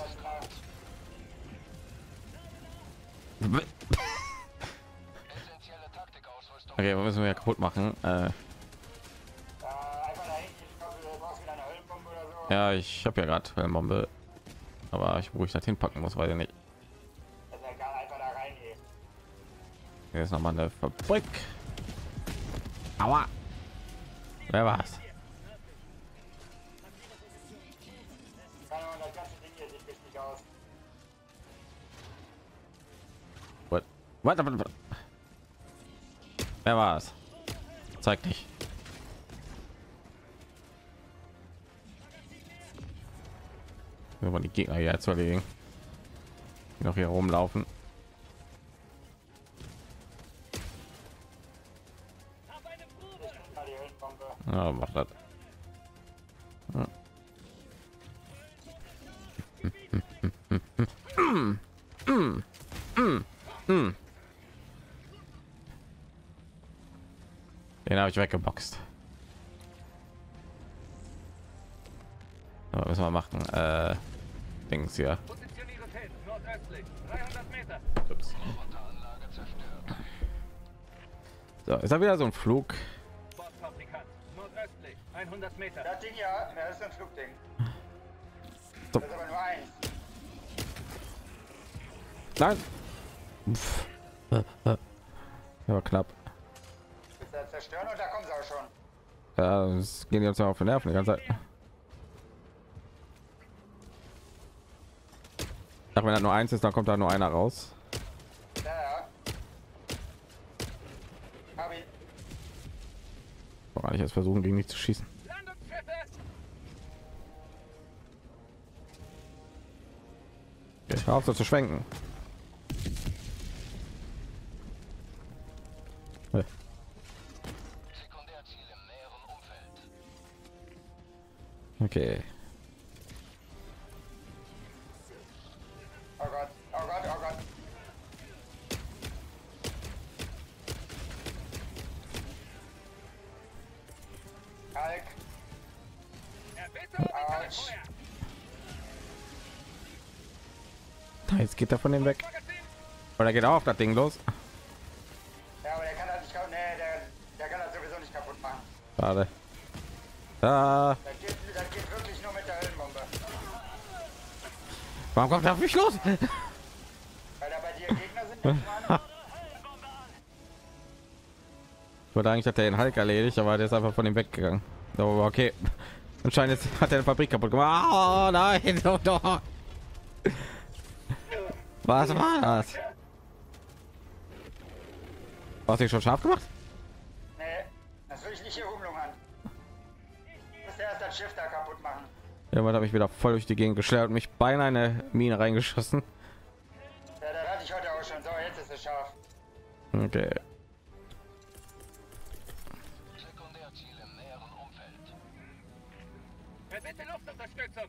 D: Essentielle Taktikausrüstung.
A: Okay, wir müssen wir kaputt machen.
C: Einfach da hinten, ich glaube, du brauchst wieder eine Höllenbombe oder so.
A: Ja, ich habe ja gerade eine Bombe, aber wo ich das hinpacken muss, weiß ich nicht.
C: Das ist ja egal, einfach da reingehen.
A: Hier ist noch mal eine Fabrik. Aua. Wer war's?
C: Keine Ahnung, das ganze Ding hier sieht richtig aus.
A: What? What? Wer war's? Zeig dich. Nur mal die Gegner hier zu erledigen. Die noch hier rumlaufen.
C: Mal die Höllenbombe.
A: Ja, mach das. Den habe ich weggeboxt. Aber müssen wir machen. Dings hier.
B: Positioniere Feld. Nordöstlich. 300 Meter.
A: Ups.
D: Roboteranlage zerstört.
A: So, ist da wieder so ein Flug?
B: Bordfabrikant. Nordöstlich. 100 Meter.
C: Das Ding ja, das ist ein Flugding.
A: So.
C: Das ist aber nur eins.
A: Nein. Pff. Ja, knapp.
C: Ist das zerstören und da kommen sie auch schon.
A: Ja, es gehen jetzt auf den Nerven die ganze Zeit. Ach, wenn da nur eins ist, dann kommt da nur einer raus.
C: Ja, ja. Hab ihn.
A: Woran ich jetzt versuchen, gegen mich zu schießen.
B: Landungsschiffe.
A: Okay, hör auf so zu schwenken.
D: Sekundärziel im näheren Umfeld.
A: Okay.
C: Oh Gott, oh Gott, oh Gott. Hulk.
B: Erbitterung mit
C: Autsch.
B: Feuer.
A: Jetzt geht er von dem weg.
B: Magazin.
A: Oder geht auch auf das Ding los?
C: Ja, aber der kann das nicht kaputt. Nee, der kann das sowieso nicht kaputt machen.
A: Schade. Ah,
C: Das geht wirklich nur mit der Höllenbombe.
A: warum kommt er auf mich los?
C: Weil da bei dir Gegner sind, nehme ich mal an.
A: Ich wollte eigentlich, hat er den Hulk erledigt, aber der ist einfach von ihm weggegangen. So, okay. Anscheinend hat er eine Fabrik kaputt gemacht. Oh nein, oh, doch. Was war das? Hast du dich schon scharf gemacht?
C: Nee, das will ich nicht hier rumlungern. Ich muss erst das Schiff da kaputt machen.
A: Irgendwann habe ich wieder voll durch die Gegend geschleudert und mich beinahe in eine Mine reingeschossen.
C: Ja, da hatte ich heute auch schon. So, jetzt ist es scharf.
A: Okay.
D: Sekundärziel im näheren Umfeld.
B: Bitte Luftunterstützung.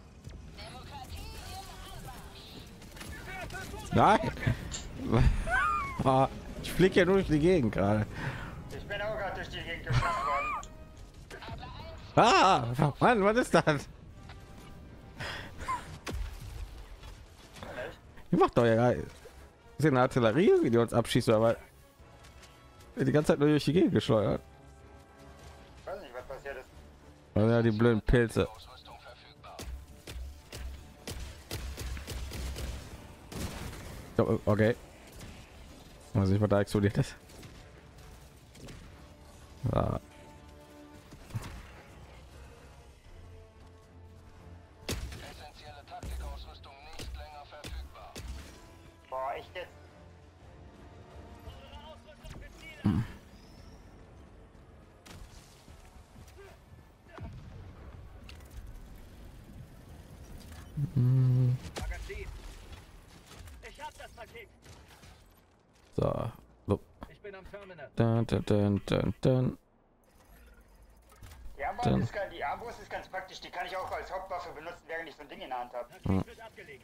A: Nein. Ah, ich fliege ja nur durch die Gegend gerade.
C: Ich bin auch gerade durch die Gegend geschafft worden.
A: Ah, Mann, was ist das? Die macht doch ja ist eine Artillerie, wie die uns abschießt, aber die ganze Zeit nur durch die Gegend geschleudert.
C: Ich weiß nicht, was passiert ist.
A: Ja, die blöden Pilze.
D: Ausrüstung verfügbar.
A: Okay. Weiß nicht, was da explodiert ist. Ja.
D: Essentielle Taktikausrüstung nicht länger verfügbar.
C: Boah, echt jetzt?
B: Magazin. Ich hab das Paket.
A: So. So.
B: Ich bin am Terminal.
A: Dun.
C: Die Armbrust ist ganz praktisch. Die kann ich auch als Hauptwaffe benutzen, während ich so ein Ding in der Hand habe.
B: Paket wird abgelegt.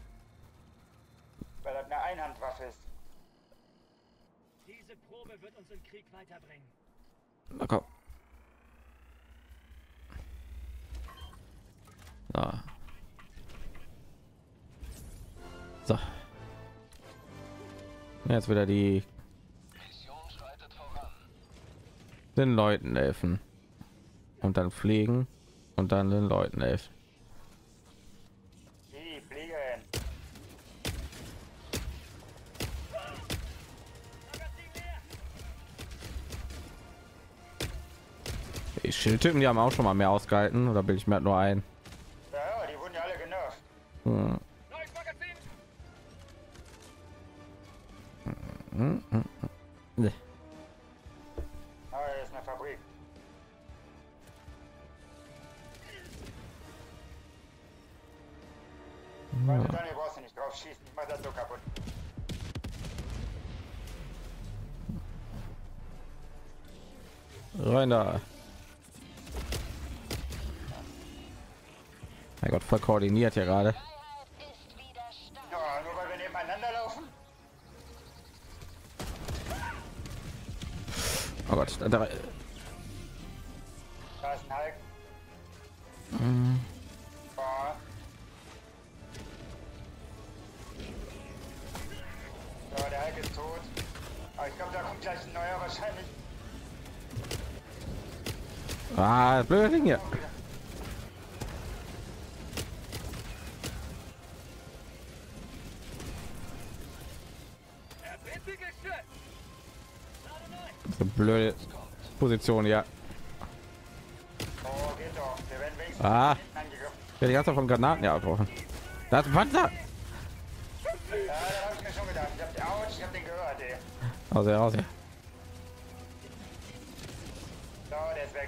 C: Weil das eine Einhandwaffe ist.
B: Diese Probe wird uns im Krieg weiterbringen.
A: Na komm. So. Jetzt wieder die
D: Mission schreitet voran.
A: den Leuten helfen und dann fliegen und dann den Leuten helfen.
C: Die fliegen.
A: Die Schildtypen, die haben auch schon mal mehr ausgehalten, oder bilde ich mir halt nur ein?
C: Ja, die wurden ja alle genervt.
A: Hm.
B: Neues Magazin.
A: Nee.
C: Ah, das ist eine Fabrik. Warte, Daniel, brauchst du nicht drauf schießen. Ich mach das so kaputt.
A: Rein da. Mein Gott, voll koordiniert hier gerade.
C: Ja, nur weil wir nebeneinander laufen.
A: Oh Gott, da,
C: Da ist ein Hulk. Boah. So, der Hulk ist tot. Aber ich glaube, da kommt gleich ein neuer wahrscheinlich.
A: ah, blöde Ding hier. So blöde Position, ja.
C: Oh, geht doch. Wir werden wenigstens
A: Ah,
C: angegriffen.
A: ja, die ganze Zeit von Granaten ja abgebrochen. Das was da?
C: Ja, da habe ich mir schon gedacht. Ich hab den gehört, ey.
A: Also raus hier.
C: So, der ist weg.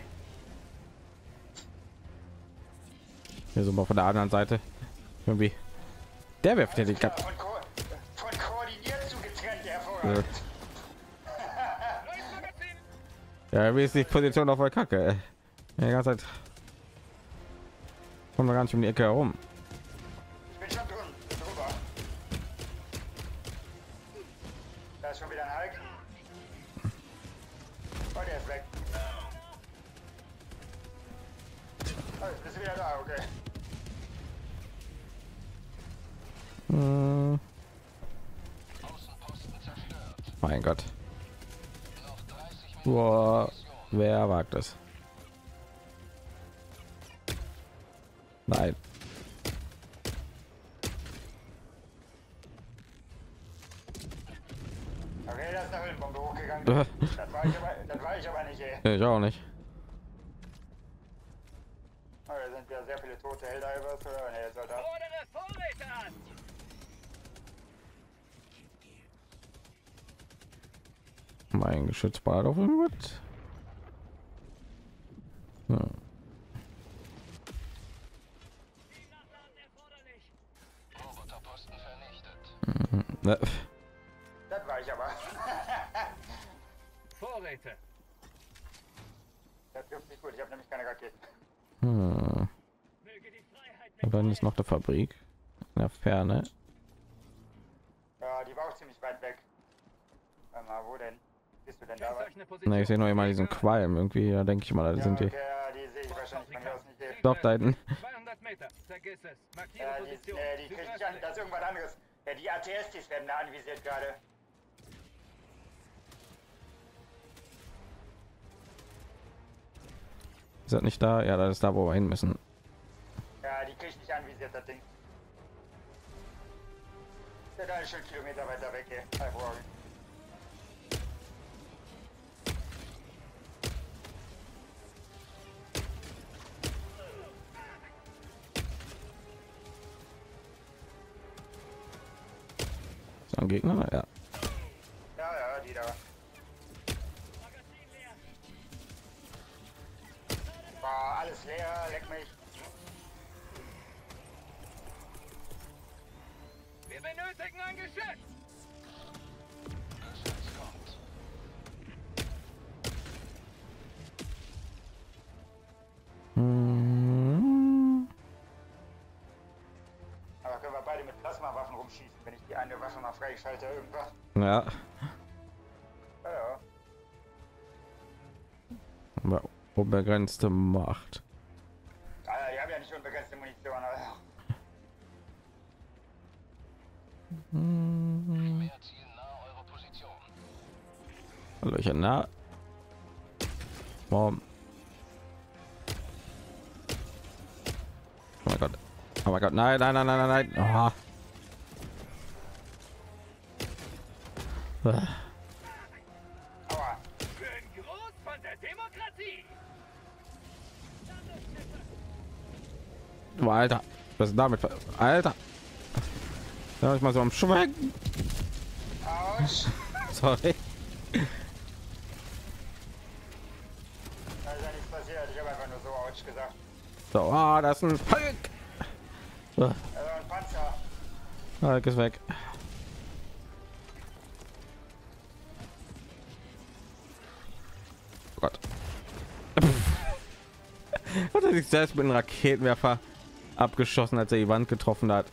A: Hier so mal von der anderen Seite. Irgendwie. Der wirft ja die
C: Klar,
A: Kat.
C: von koordiniert zu getrennt, hervorragend.
A: Ja, wie ist die Position auf der Kacke? Ey? Die ganze Zeit kommen wir gar nicht um die Ecke herum.
C: Ich bin schon drüber. Da ist schon wieder ein Hulk. Oh, der ist weg. Oh, jetzt bist du wieder da, okay.
A: Hm.
D: Außenposten zerstört.
A: Mein Gott.
D: Noch 30 Minuten.
A: Boah, wer wagt es? Nein.
C: Okay, da ist eine Höllenbombe hochgegangen.
A: Äh.
C: Das war ich aber nicht, ey.
A: Ich auch nicht.
C: Oh, da sind ja sehr viele tote Helldivers, oder? Ne, Soldat.
B: Fordere Vorräte an.
A: Mein Geschütz bald auf irgendwas. Ne.
C: Das war ich aber.
D: Vorräte.
C: Das trifft nicht gut, ich habe nämlich keine Raketen.
A: Hm.
D: Möge die Freiheit
A: Und dann ist noch der Fabrik in der Ferne.
C: Ja, die war auch ziemlich weit weg. Warte mal, wo denn? Bist du denn da?
A: Ne, ich sehe nur immer diesen Qualm irgendwie. Da denke ich mal, da
C: Ja,
A: sind die.
C: okay, ja, die sehe ich wahrscheinlich von hier aus nicht.
A: Doch, da hinten.
D: 200 Meter. Vergiss es. Markiere
C: Ja,
D: Position.
C: die kriege ich an, das ist irgendwas anderes. Ja, die ATSTs werden da anvisiert gerade.
A: Ist das nicht da? Ja, das ist da, wo wir hin müssen.
C: Ja, die kriege ich nicht anvisiert, das Ding. Ja, da ist schon Kilometer weiter weg hier. Hervorragend.
A: Ist da ein Gegner? Ja.
C: Ja, die da. Boah, alles leer, leck mich.
D: Wir benötigen ein Geschütz.
A: Hm.
C: Aber können wir beide mit Plasmawaffen rumschießen, wenn ich die eine Waffe mal freischalte irgendwas?
A: Ja.
C: Ja, ja.
A: Aber unbegrenzte Macht.
C: Alter, die haben ja nicht unbegrenzte Munition, Alter.
D: Mehr Ziel nahe eurer Position.
A: Löcher nah. Boom. Oh mein Gott. Oh mein Gott. Nein, nein, nein, nein, nein, nein. Oh.
C: Aua.
D: Schön groß von der Demokratie.
A: Du Alter. Was ist damit? Alter. Ja, ich mal so am Schwenken.
C: Autsch.
A: Sorry.
C: Da ist ja nichts passiert, ich habe einfach nur so Autsch gesagt.
A: So, ah, das ist ein Hulk. So,
C: Also ein Panzer.
A: Hulk ist weg. Oh Gott. Hat er sich selbst mit einem Raketenwerfer abgeschossen, als er die Wand getroffen hat.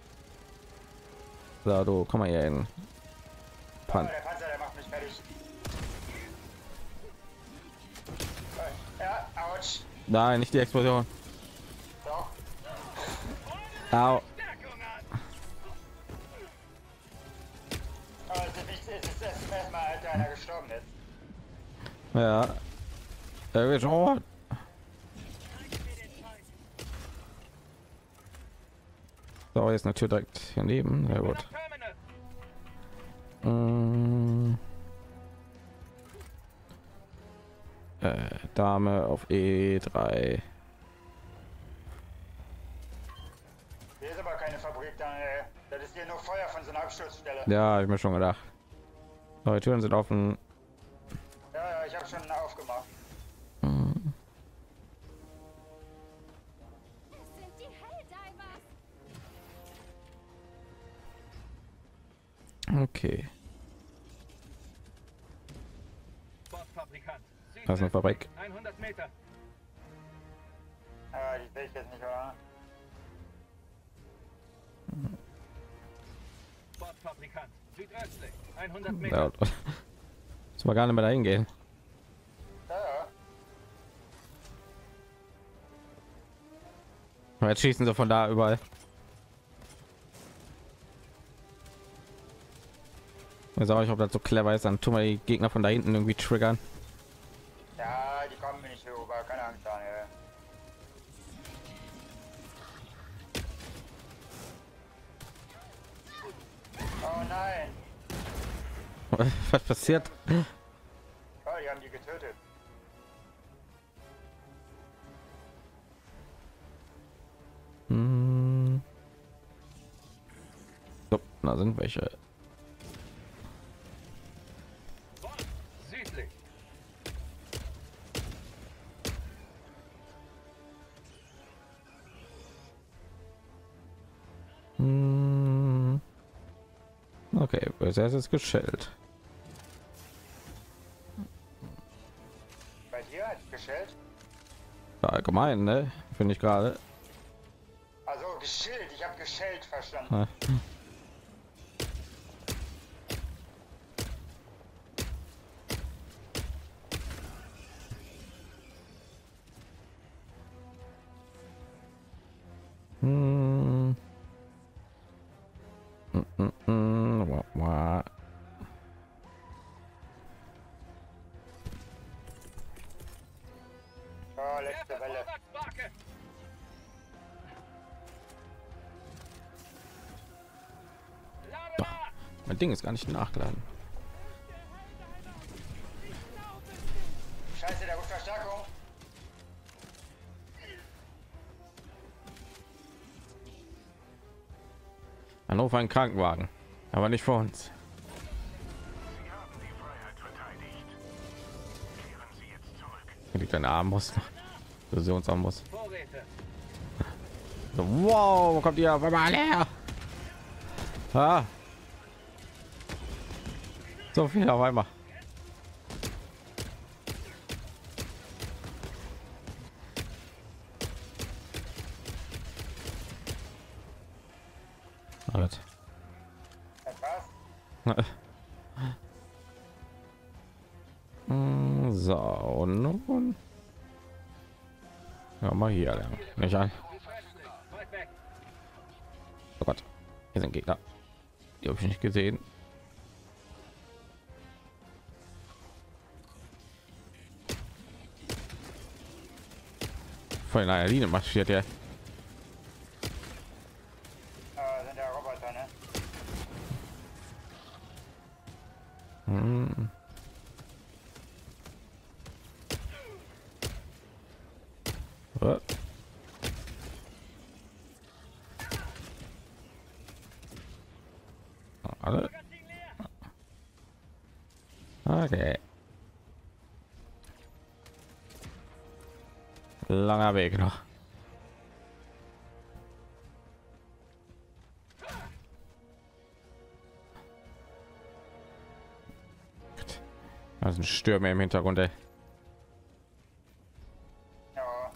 A: So, du komm mal hier hin.
C: Oh,
A: Pan.
C: der Panzer, der macht mich fertig. Ja, Autsch.
A: Nein, nicht die Explosion.
C: Doch.
A: Au.
D: Stärkung an.
C: Aber es ist das erste Mal, als einer gestorben ist.
A: Ja. Er wird schon. So, hier ist eine Tür direkt hier neben. Sehr gut.
D: Terminal.
A: Dame auf E3.
C: Hier ist aber keine Fabrik, dann, das ist hier nur Feuer von so einer Absturzstelle.
A: Ja, hab ich mir schon gedacht. So, die Türen sind offen.
C: Ja, ich habe schon aufgemacht.
F: Es sind die Helldivers.
A: Okay.
D: Bordfabrikant.
A: Das ist eine Fabrik.
D: 100 Meter.
C: Die sehe ich jetzt nicht, oder?
D: Bordfabrikant. Südöstlich. 100 Meter.
A: Ja. Muss man gar nicht mehr dahin gehen.
C: Ja.
A: Jetzt schießen sie von da überall. Ich weiß auch nicht, ob das so clever ist, dann tun wir die Gegner von da hinten irgendwie triggern.
C: Ja, die kommen mir nicht rüber, keine Angst haben, ey. Oh nein.
A: Was passiert?
C: Oh, die haben die getötet.
A: So, da sind welche.
D: Bord. Südlich.
A: Okay, es ist geschillt.
C: Bei dir hat geschillt?
A: Ja, allgemein, ne? Finde ich gerade.
C: Also geschillt, ich habe geschellt verstanden.
A: Ja. Hm. Wah.
C: Oh, letzte Welle.
D: Vorwärtsmarke. Lade nach.
A: Mein Ding ist gar nicht nachgeladen.
C: Scheiße, der ruft Verstärkung.
A: Hannover ein Krankenwagen, aber nicht für uns.
B: Sie haben die Freiheit verteidigt. Kehren Sie jetzt zurück.
A: Hier liegt ein Armbrust, Fusionsarmbrust.
D: Vorräte.
A: So, wow, wo kommt ihr auf einmal her? Ah. So viel auf einmal. Alles.
C: Das war's.
A: So, und nun. Ja, mal hier lang. Nicht an.
D: Weit weg.
A: Oh Gott, hier sind Gegner. Die habe ich nicht gesehen. Voll in einer Linie marschiert der.
C: Sind ja Roboter, ne?
A: Hm. Oh. Alle. Okay. Langer Weg noch. Da sind Stürme im Hintergrund, ey.
C: Ja.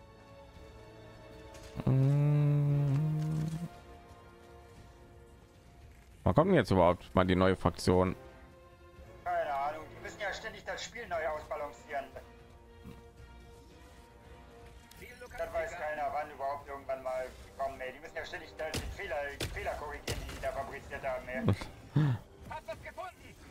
A: Wann kommt denn jetzt überhaupt mal die neue Fraktion?
C: Keine Ahnung, die müssen ja ständig das Spiel neu ausbalancieren. Das weiß keiner, wann überhaupt irgendwann mal kommen. Ey. Die müssen ja ständig die Fehler korrigieren, die da fabriziert haben. Ey.
D: Hab was gefunden.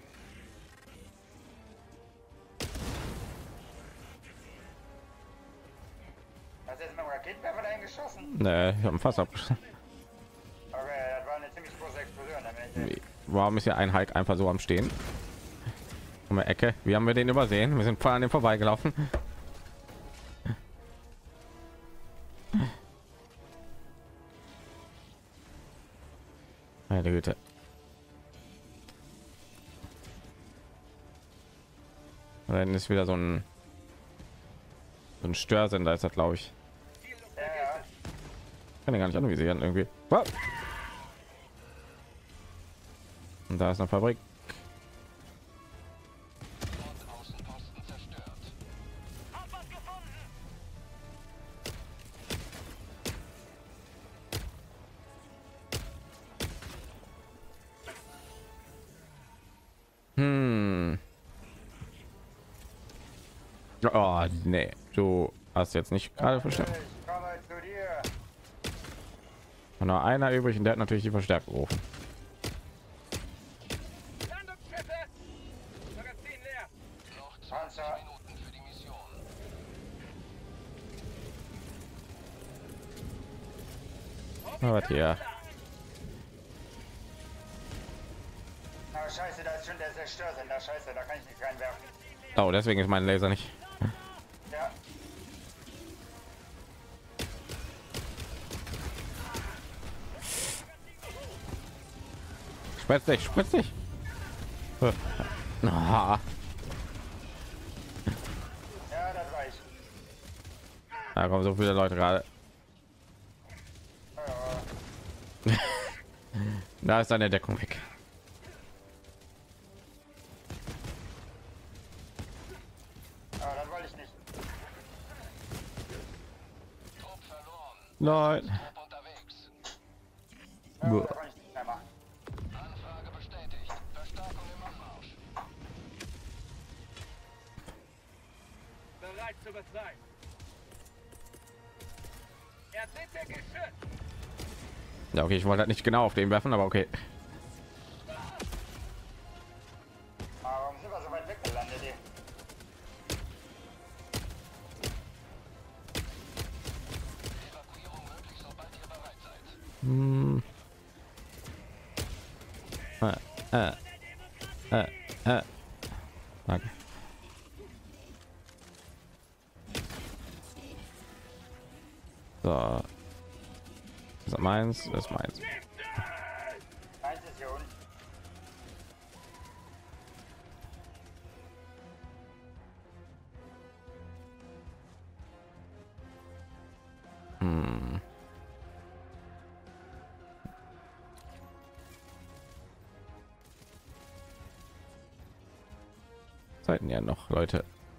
C: Hast du jetzt mit dem Raketenwerfer dahin geschossen?
A: Ne, ich habe ein Fass abgeschossen.
C: Okay, das war eine ziemlich große Explosion. Damit.
A: Warum ist ja ein Hulk einfach so am Stehen? Um die Ecke. Wie haben wir den übersehen? Wir sind voll an dem vorbeigelaufen. Meine Güte. Dann ist wieder so ein Störsender, ist das, glaube ich.
C: Ja, ja.
A: Kann ich gar nicht anvisieren irgendwie. Ah! Und da ist eine Fabrik.
D: Außenposten zerstört. Hab was gefunden.
A: Oh, nee, du hast jetzt nicht gerade verstärkt.
C: Ich komme zu dir.
A: Und nur einer übrig und der hat natürlich die Verstärkung gerufen.
D: Landungsschiffe. Magazin leer. Noch 20
C: Panzer.
D: Minuten für die Mission.
A: Was hier?
C: Aber scheiße, da ist schon der Zerstörsender. Scheiße, da kann ich nicht reinwerfen.
A: Oh, deswegen ist mein Laser nicht.
C: Ja.
A: Spritz dich, spritz dich. Ah,
C: Ja, das war ich.
A: da kommen so viele Leute gerade.
C: Ja.
A: Da ist eine Deckung weg. Nein.
D: Trupp unterwegs.
C: Ja,
A: Buh.
C: da kann ich nicht mehr machen.
D: Anfrage bestätigt. Verstärkung im Anmarsch.
B: Bereit zu befreien. Erbitte Geschütz.
A: Ja, okay, ich wollte halt nicht genau auf den werfen, aber okay.
C: Warum sind wir so weit weg gelandet hier?
D: Evakuierung möglich, sobald ihr bereit seid.
A: Hm. Danke. So. Das ist meins, das ist meins.
C: Eins ist hier unten.
A: Hm. Seiten ja noch Leute.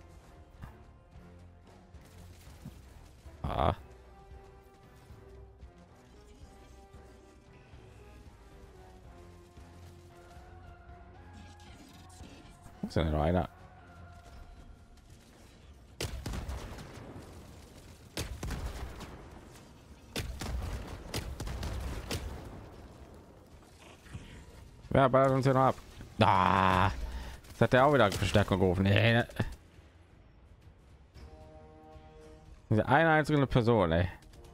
A: Ah. Ist ja nur einer. Wer ballert uns hier noch ab? Ah, das hat der auch wieder Verstärkung gerufen. Nee. Diese eine einzige Person, ey.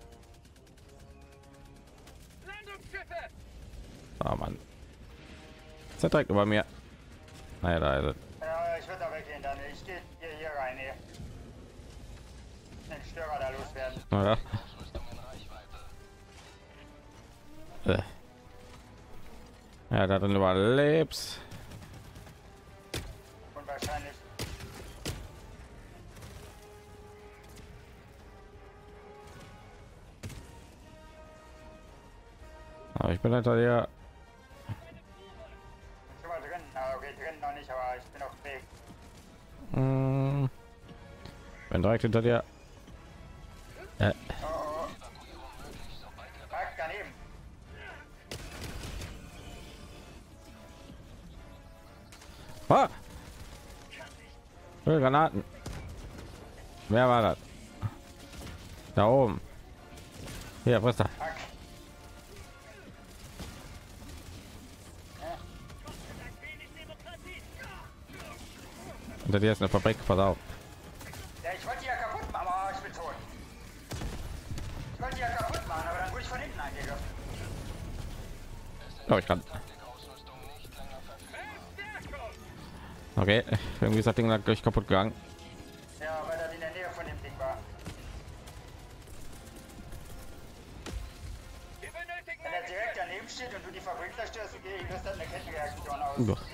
B: Landungsschiffe.
A: Oh Mann. Ist er direkt über mir? Naja, da ist
C: Ja, ich würde da weggehen dann. Ich gehe hier rein hier. Den Störer da loswerden.
A: er. Ja.
D: Ausrüstung in Reichweite.
A: Ja, da drin überlebt.
C: Unwahrscheinlich.
A: Aber ich bin hinter dir.
C: Schon mal drin. Ah, okay, drin noch nicht, aber ich bin auf dem Weg.
A: Hm. Bin direkt hinter dir.
C: Oh, oh. Hack daneben.
A: Ah! Granaten. Wer war das? Da oben. Hier, was ist da?
C: Hack.
A: Hinter dir ist eine Fabrik. Pass auf.
C: Ja, ich wollte die ja kaputt machen, aber ich bin tot. Ich wollte die ja kaputt machen, aber dann wurde ich von hinten angegriffen.
A: Oh, ich kann.
D: Ausrüstung nicht länger verfügbar.
A: Okay, irgendwie ist das Ding dann gleich kaputt gegangen.
C: Ja, weil er in der Nähe von dem Ding war.
B: Wir benötigen
C: Wenn er direkt daneben steht und du die Fabrik zerstörst, löst das eine Kettenreaktion aus.
A: Uah.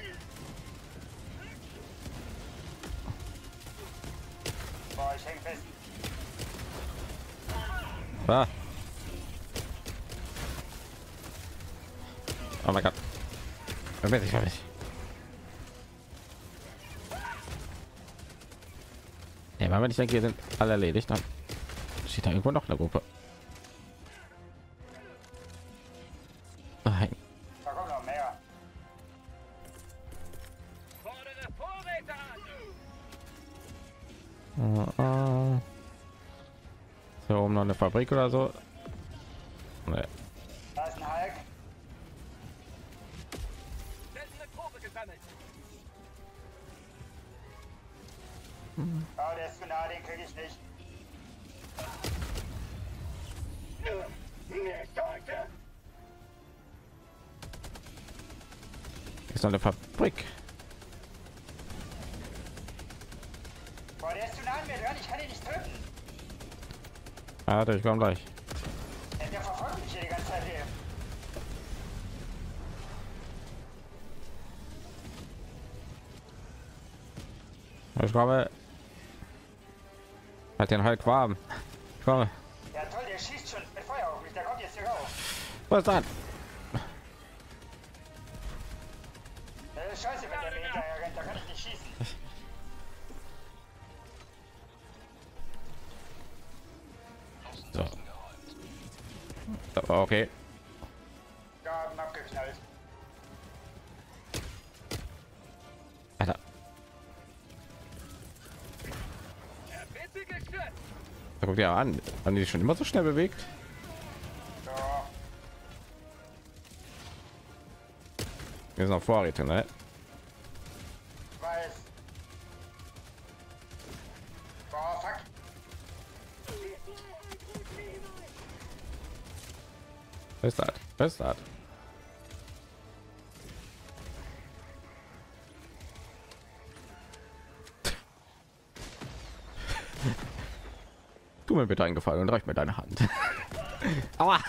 C: Boah, ich häng fest.
A: Ah. Oh mein Gott. Vermisse ich. Ja, weil wenn ich denke, hier sind alle erledigt, dann steht da irgendwo noch eine Gruppe. Nein.
C: Da kommt noch mehr.
B: Fordere Vorräte an.
A: Hier oben noch eine Fabrik oder so. Nee.
C: Da ist ein Hulk.
B: Seltene Probe gesammelt.
C: Oh, der ist zu nah, den krieg ich nicht.
B: Nicht heute.
A: Ist noch eine Fabrik.
C: Boah, der ist zu nah an mir dran, ich kann ihn nicht töten.
A: Warte, ich komme gleich.
C: Der verfolgt mich hier die ganze Zeit hier.
A: Ich komme. Halt den Hulk warm. Ich komme.
C: Ja toll, der schießt schon mit Feuer auf mich, der kommt jetzt hier raus.
A: Was ist das?
C: Das ist scheiße, wenn der mir hinterher rennt, da kann ich nicht schießen.
A: So. Okay.
C: Gaben abgeknallt.
A: Alter. Da guckt ja an. Haben die sich schon immer so schnell bewegt?
C: Ja,
A: Wir sind auf Vorräte, ne?
C: ich weiß. Boah, fuck.
A: Best Art. Tu mir bitte einen Gefallen und reich mir deine Hand. Aua!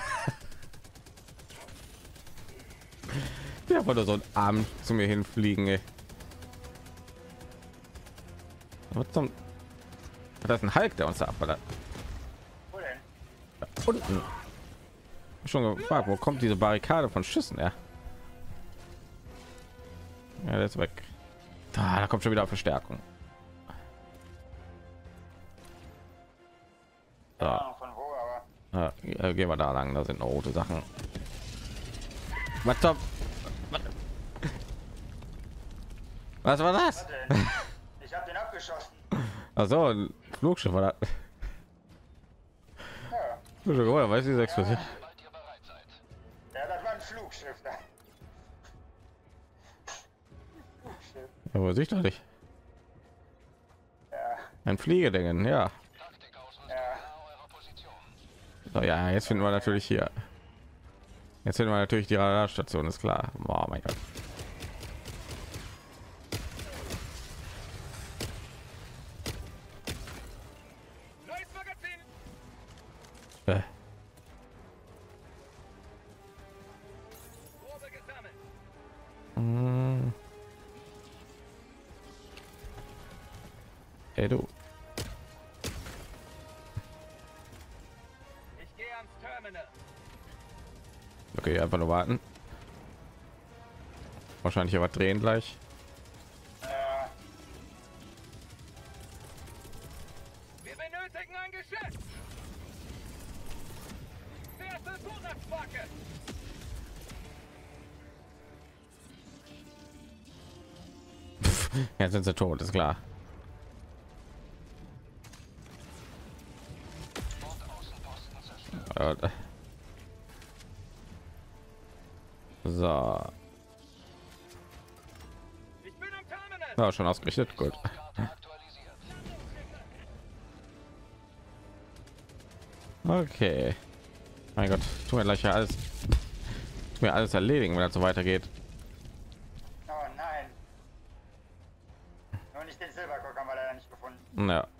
A: Der wollte so ein Arm zu mir hinfliegen, ey. Was zum... Das ist ein Hulk, der uns da abballert.
C: Wo denn?
A: Da unten. Schon gefragt, wo kommt diese Barrikade von Schüssen her? Ja, der ist weg. Da kommt schon wieder Verstärkung.
C: Keine
A: Ja,
C: Ahnung von wo, aber
A: gehen wir da lang. Da sind noch rote Sachen. Was zum... Was war das?
C: was denn? Ich hab den abgeschossen.
A: Also ein Flugschiff war das.
C: Ja,
A: Woher weiß diese Explosion?
D: Sobald ihr bereit seid.
C: ja, das war ein Flugschiff da. Flugschiff.
A: Ja, wo ich doch nicht.
C: Ja,
A: Ein Fliegedingen, ja.
D: Taktikausrüstung
C: ja.
D: nahe eurer Position.
A: So, ja, jetzt finden wir natürlich hier. Jetzt finden wir natürlich die Radarstation, ist klar. Oh mein Gott.
D: Neues Magazin.
A: Äh,
D: Probe gesammelt.
A: mm. Hey du.
D: Ich gehe ans Terminal.
A: Okay, einfach nur warten. Wahrscheinlich aber drehen gleich.
D: Wir benötigen ein Geschäft. Erste Zusatzbacke.
A: Jetzt sind sie tot, ist klar. So,
D: Ich bin am Terminal.
A: ja, schon ausgerichtet, gut.
D: Karte aktualisiert.
A: Okay, mein Gott, tun wir gleich ja alles, tun wir alles erledigen, wenn das so weitergeht.
C: Oh nein. Nur nicht den Silbercock haben wir leider nicht gefunden.
A: Ja.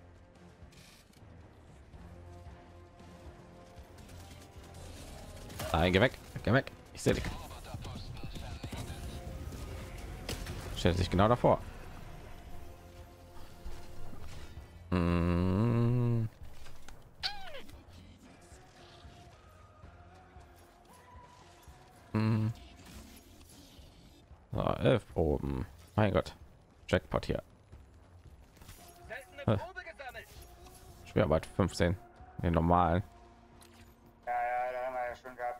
A: Nein, geh weg, geh weg. Ich sehe dich. Stellt sich genau davor. Mm. Mm. So, 11 Proben. Mein Gott. Jackpot hier.
D: Seltene Probe gesammelt.
A: Schwerarbeit 15. Den normalen.
C: Ja, ja, da haben wir ja schon gehabt.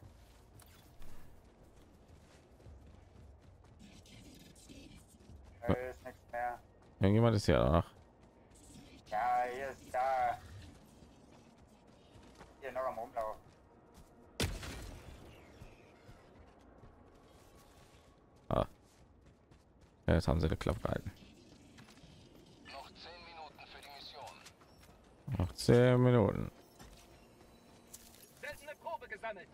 C: Da ist nichts mehr.
A: Irgendjemand ist ja noch.
C: Ja, hier ist da. Hier noch am Umlauf.
A: Ah. Ja, jetzt haben sie geklappt gehalten.
D: Noch 10 Minuten für die Mission.
A: Noch 10 Minuten.
D: Seltene Probe gesammelt.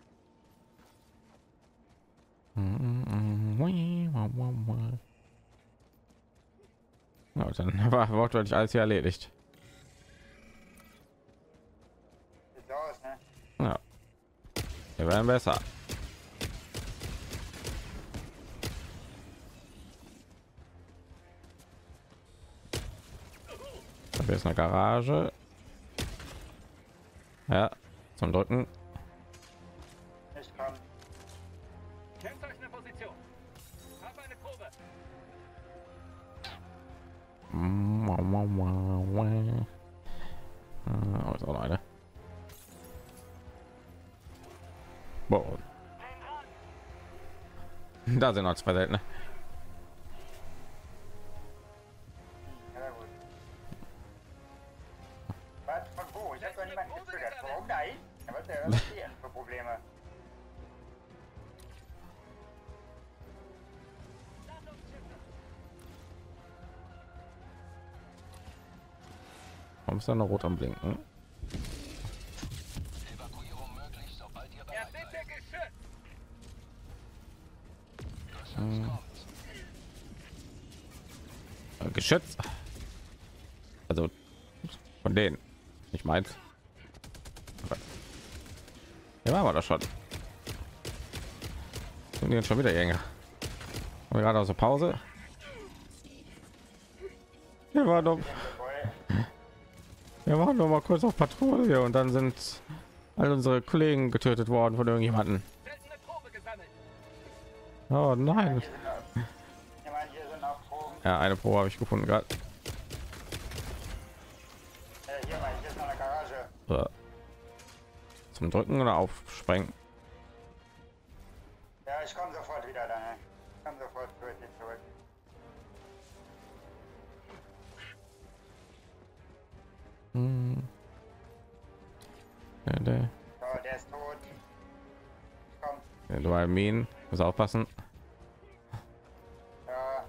A: Ja, dann war wortwörtlich alles hier erledigt.
C: Sieht so aus, ne?
A: Ja. Wir werden besser. Hier ist eine Garage. Ja, zum Drücken.
C: Ich komm.
D: Kennzeichne Position. Hab eine Probe.
A: Oh, ist auch noch eine. Boah. Da sind noch zwei seltene.
C: Ja, gut. Was? Von wo? Ich hab doch niemanden getriggert. Warum nein? Ja, was ist denn für Probleme?
A: Warum ist da noch rot am Blinken?
D: Evakuierung möglich, sobald ihr bereit seid.
A: Geschütz. Also von denen. Ich meins. Ja, war das schon. Sind die jetzt schon wieder enger? Haben wir gerade aus der Pause? Wir waren noch mal kurz auf Patrouille und dann sind all unsere Kollegen getötet worden von irgendjemanden. Oh nein.
C: Hier sind noch Proben.
A: Ja, eine Probe habe ich gefunden gerade.
C: Hier mal, hier ist noch eine Garage.
A: Zum Drücken oder aufsprengen?
C: Ja, ich komme sofort wieder dann. Ne? Ich komme sofort zurück.
A: Ja,
C: So, der ist tot. Komm.
A: du Minen, muss aufpassen.
C: Ja.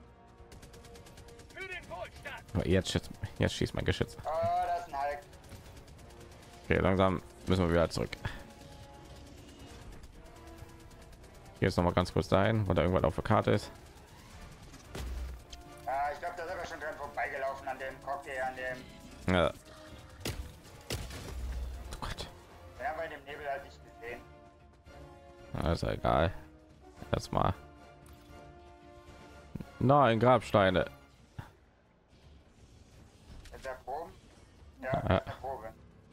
A: Aber jetzt schießt mein Geschütz.
C: Oh, das ist ein Hulk.
A: Okay, langsam müssen wir wieder zurück. Hier ist noch mal ganz kurz dahin, weil da irgendwas auf der Karte ist.
C: Ja, ich glaube, da sind wir schon dran vorbeigelaufen an dem Cocktail, an dem.
A: Ja. Oh Gott.
C: Den haben wir in dem Nebel halt nicht gesehen.
A: Also egal. Erstmal. Nein, Grabsteine.
C: Ist der Proben? Ja,
A: Ja.
C: ist eine Probe.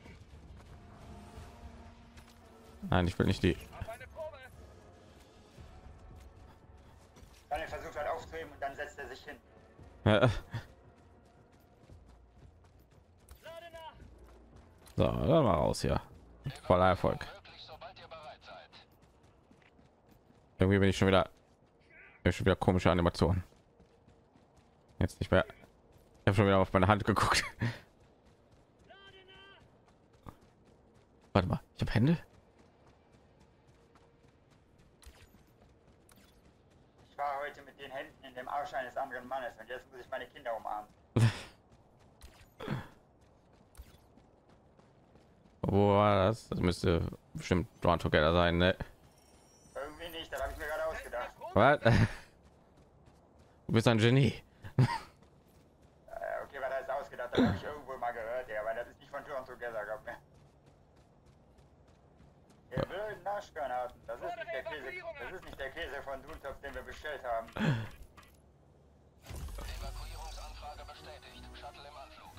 A: Nein, ich will nicht die.
C: Dann versucht halt aufzuheben und dann setzt er sich hin.
A: Ja. So, dann mal raus hier. Voller Erfolg.
D: Möglich, sobald ihr bereit seid.
A: Irgendwie bin ich schon wieder komische Animationen. Jetzt nicht mehr. Ich habe schon wieder auf meine Hand geguckt. Warte mal, ich habe Hände.
C: Ich war heute mit den Händen in dem Arsch eines anderen Mannes und jetzt muss ich meine Kinder umarmen.
A: Wo war das? Das müsste bestimmt Drawn Together sein, ne?
C: Irgendwie nicht, das habe ich mir gerade ausgedacht.
A: Was? Du bist ein Genie.
C: Okay, was heißt ausgedacht? Das habe ich irgendwo mal gehört, ja, aber das ist nicht von Drawn Together, glaub mir. Wir würden Naschgranaten. Das ist nicht der Käse. Das ist nicht der Käse von Dultopf, den wir bestellt haben.
D: Evakuierungsanfrage bestätigt. Shuttle im Anflug.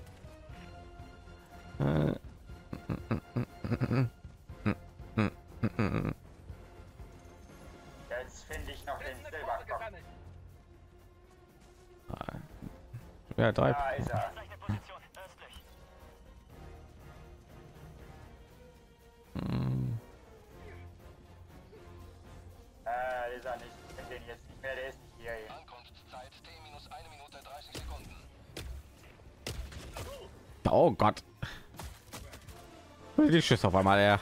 C: Jetzt finde ich noch den Silberkopf.
A: Ja, drei.
C: Da ist er. Der ist er nicht. Ich finde den jetzt nicht mehr. Der ist nicht hier.
D: Ankunftszeit T-1 Minute 30 Sekunden.
A: Oh Gott. Die Schüsse auf einmal, ja.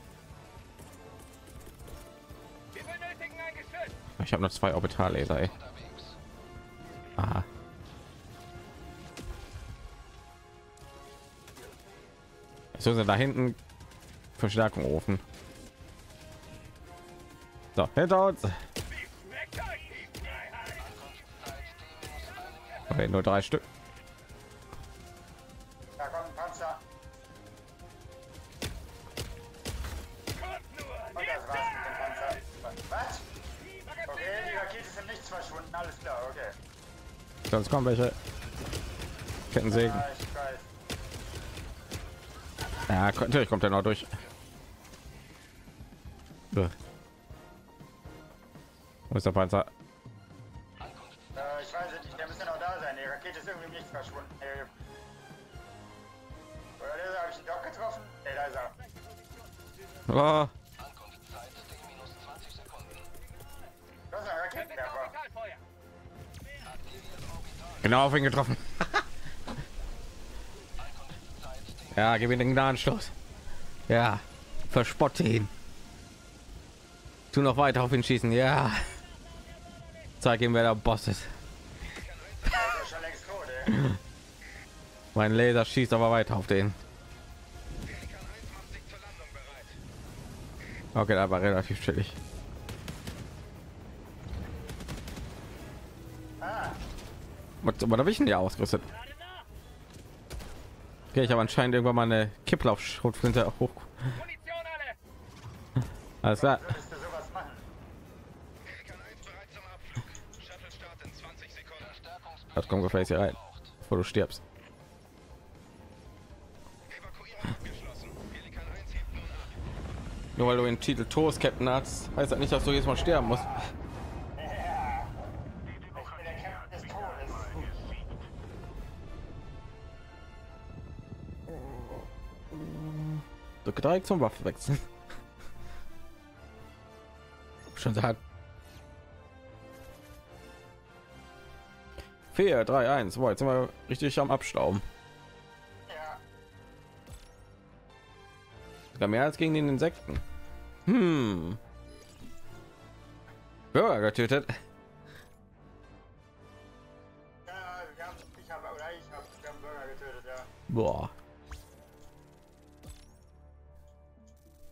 A: Ich habe noch 2 Orbital-Laser, ey. Aha. So sind da hinten Verstärkung rufen. So, hinter uns. Okay, nur 3 Stück.
C: Da kommt ein Panzer. Und das war's mit dem Panzer. Was? Okay, die Rakete sind nichts verschwunden. Alles klar, okay.
A: Sonst kommen welche. Kettensägen.
C: Ja, ich weiß.
A: Ja, natürlich kommt er noch durch. So. Wo ist der Panzer?
C: Ich weiß es nicht, der müsste noch da sein. Die Rakete ist irgendwie nicht verschwunden. Oder habe ich ihn doch getroffen? Ne, da ist er.
A: Oh, Genau auf ihn getroffen. Ja, gib ihm den Gnadenstoß. Ja, verspotte ihn. Tu noch weiter auf ihn schießen. Ja. Zeig ihm, wer der Boss ist.
C: Der ist schon längst tot, ey.
A: Mein Laser schießt aber weiter auf den. Okay, da war relativ chillig. Was habe ich denn ja ausgerüstet? Okay, ich habe anscheinend irgendwann mal eine Kipplauf-Schrotflinte hoch. Alles klar.
C: Würdest du sowas machen?
A: Das kommt gefällt hier rein, bevor du stirbst. Nur weil du den Titel Todesketten hast, heißt das nicht, dass du jedes Mal sterben musst.
C: Ich bin der Captain des Todes.
A: Drücke direkt zum Waffe wechseln. Schon sagt 4, 3, 1. Boah, jetzt sind wir richtig am Abstauben.
C: Ja.
A: Sogar mehr als gegen den Insekten. Bürger getötet.
C: Ja, wir haben Bürger getötet, ja.
A: Boah.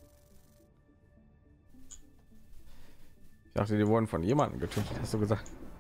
A: Ich dachte, die wurden von jemandem getötet, hast du gesagt.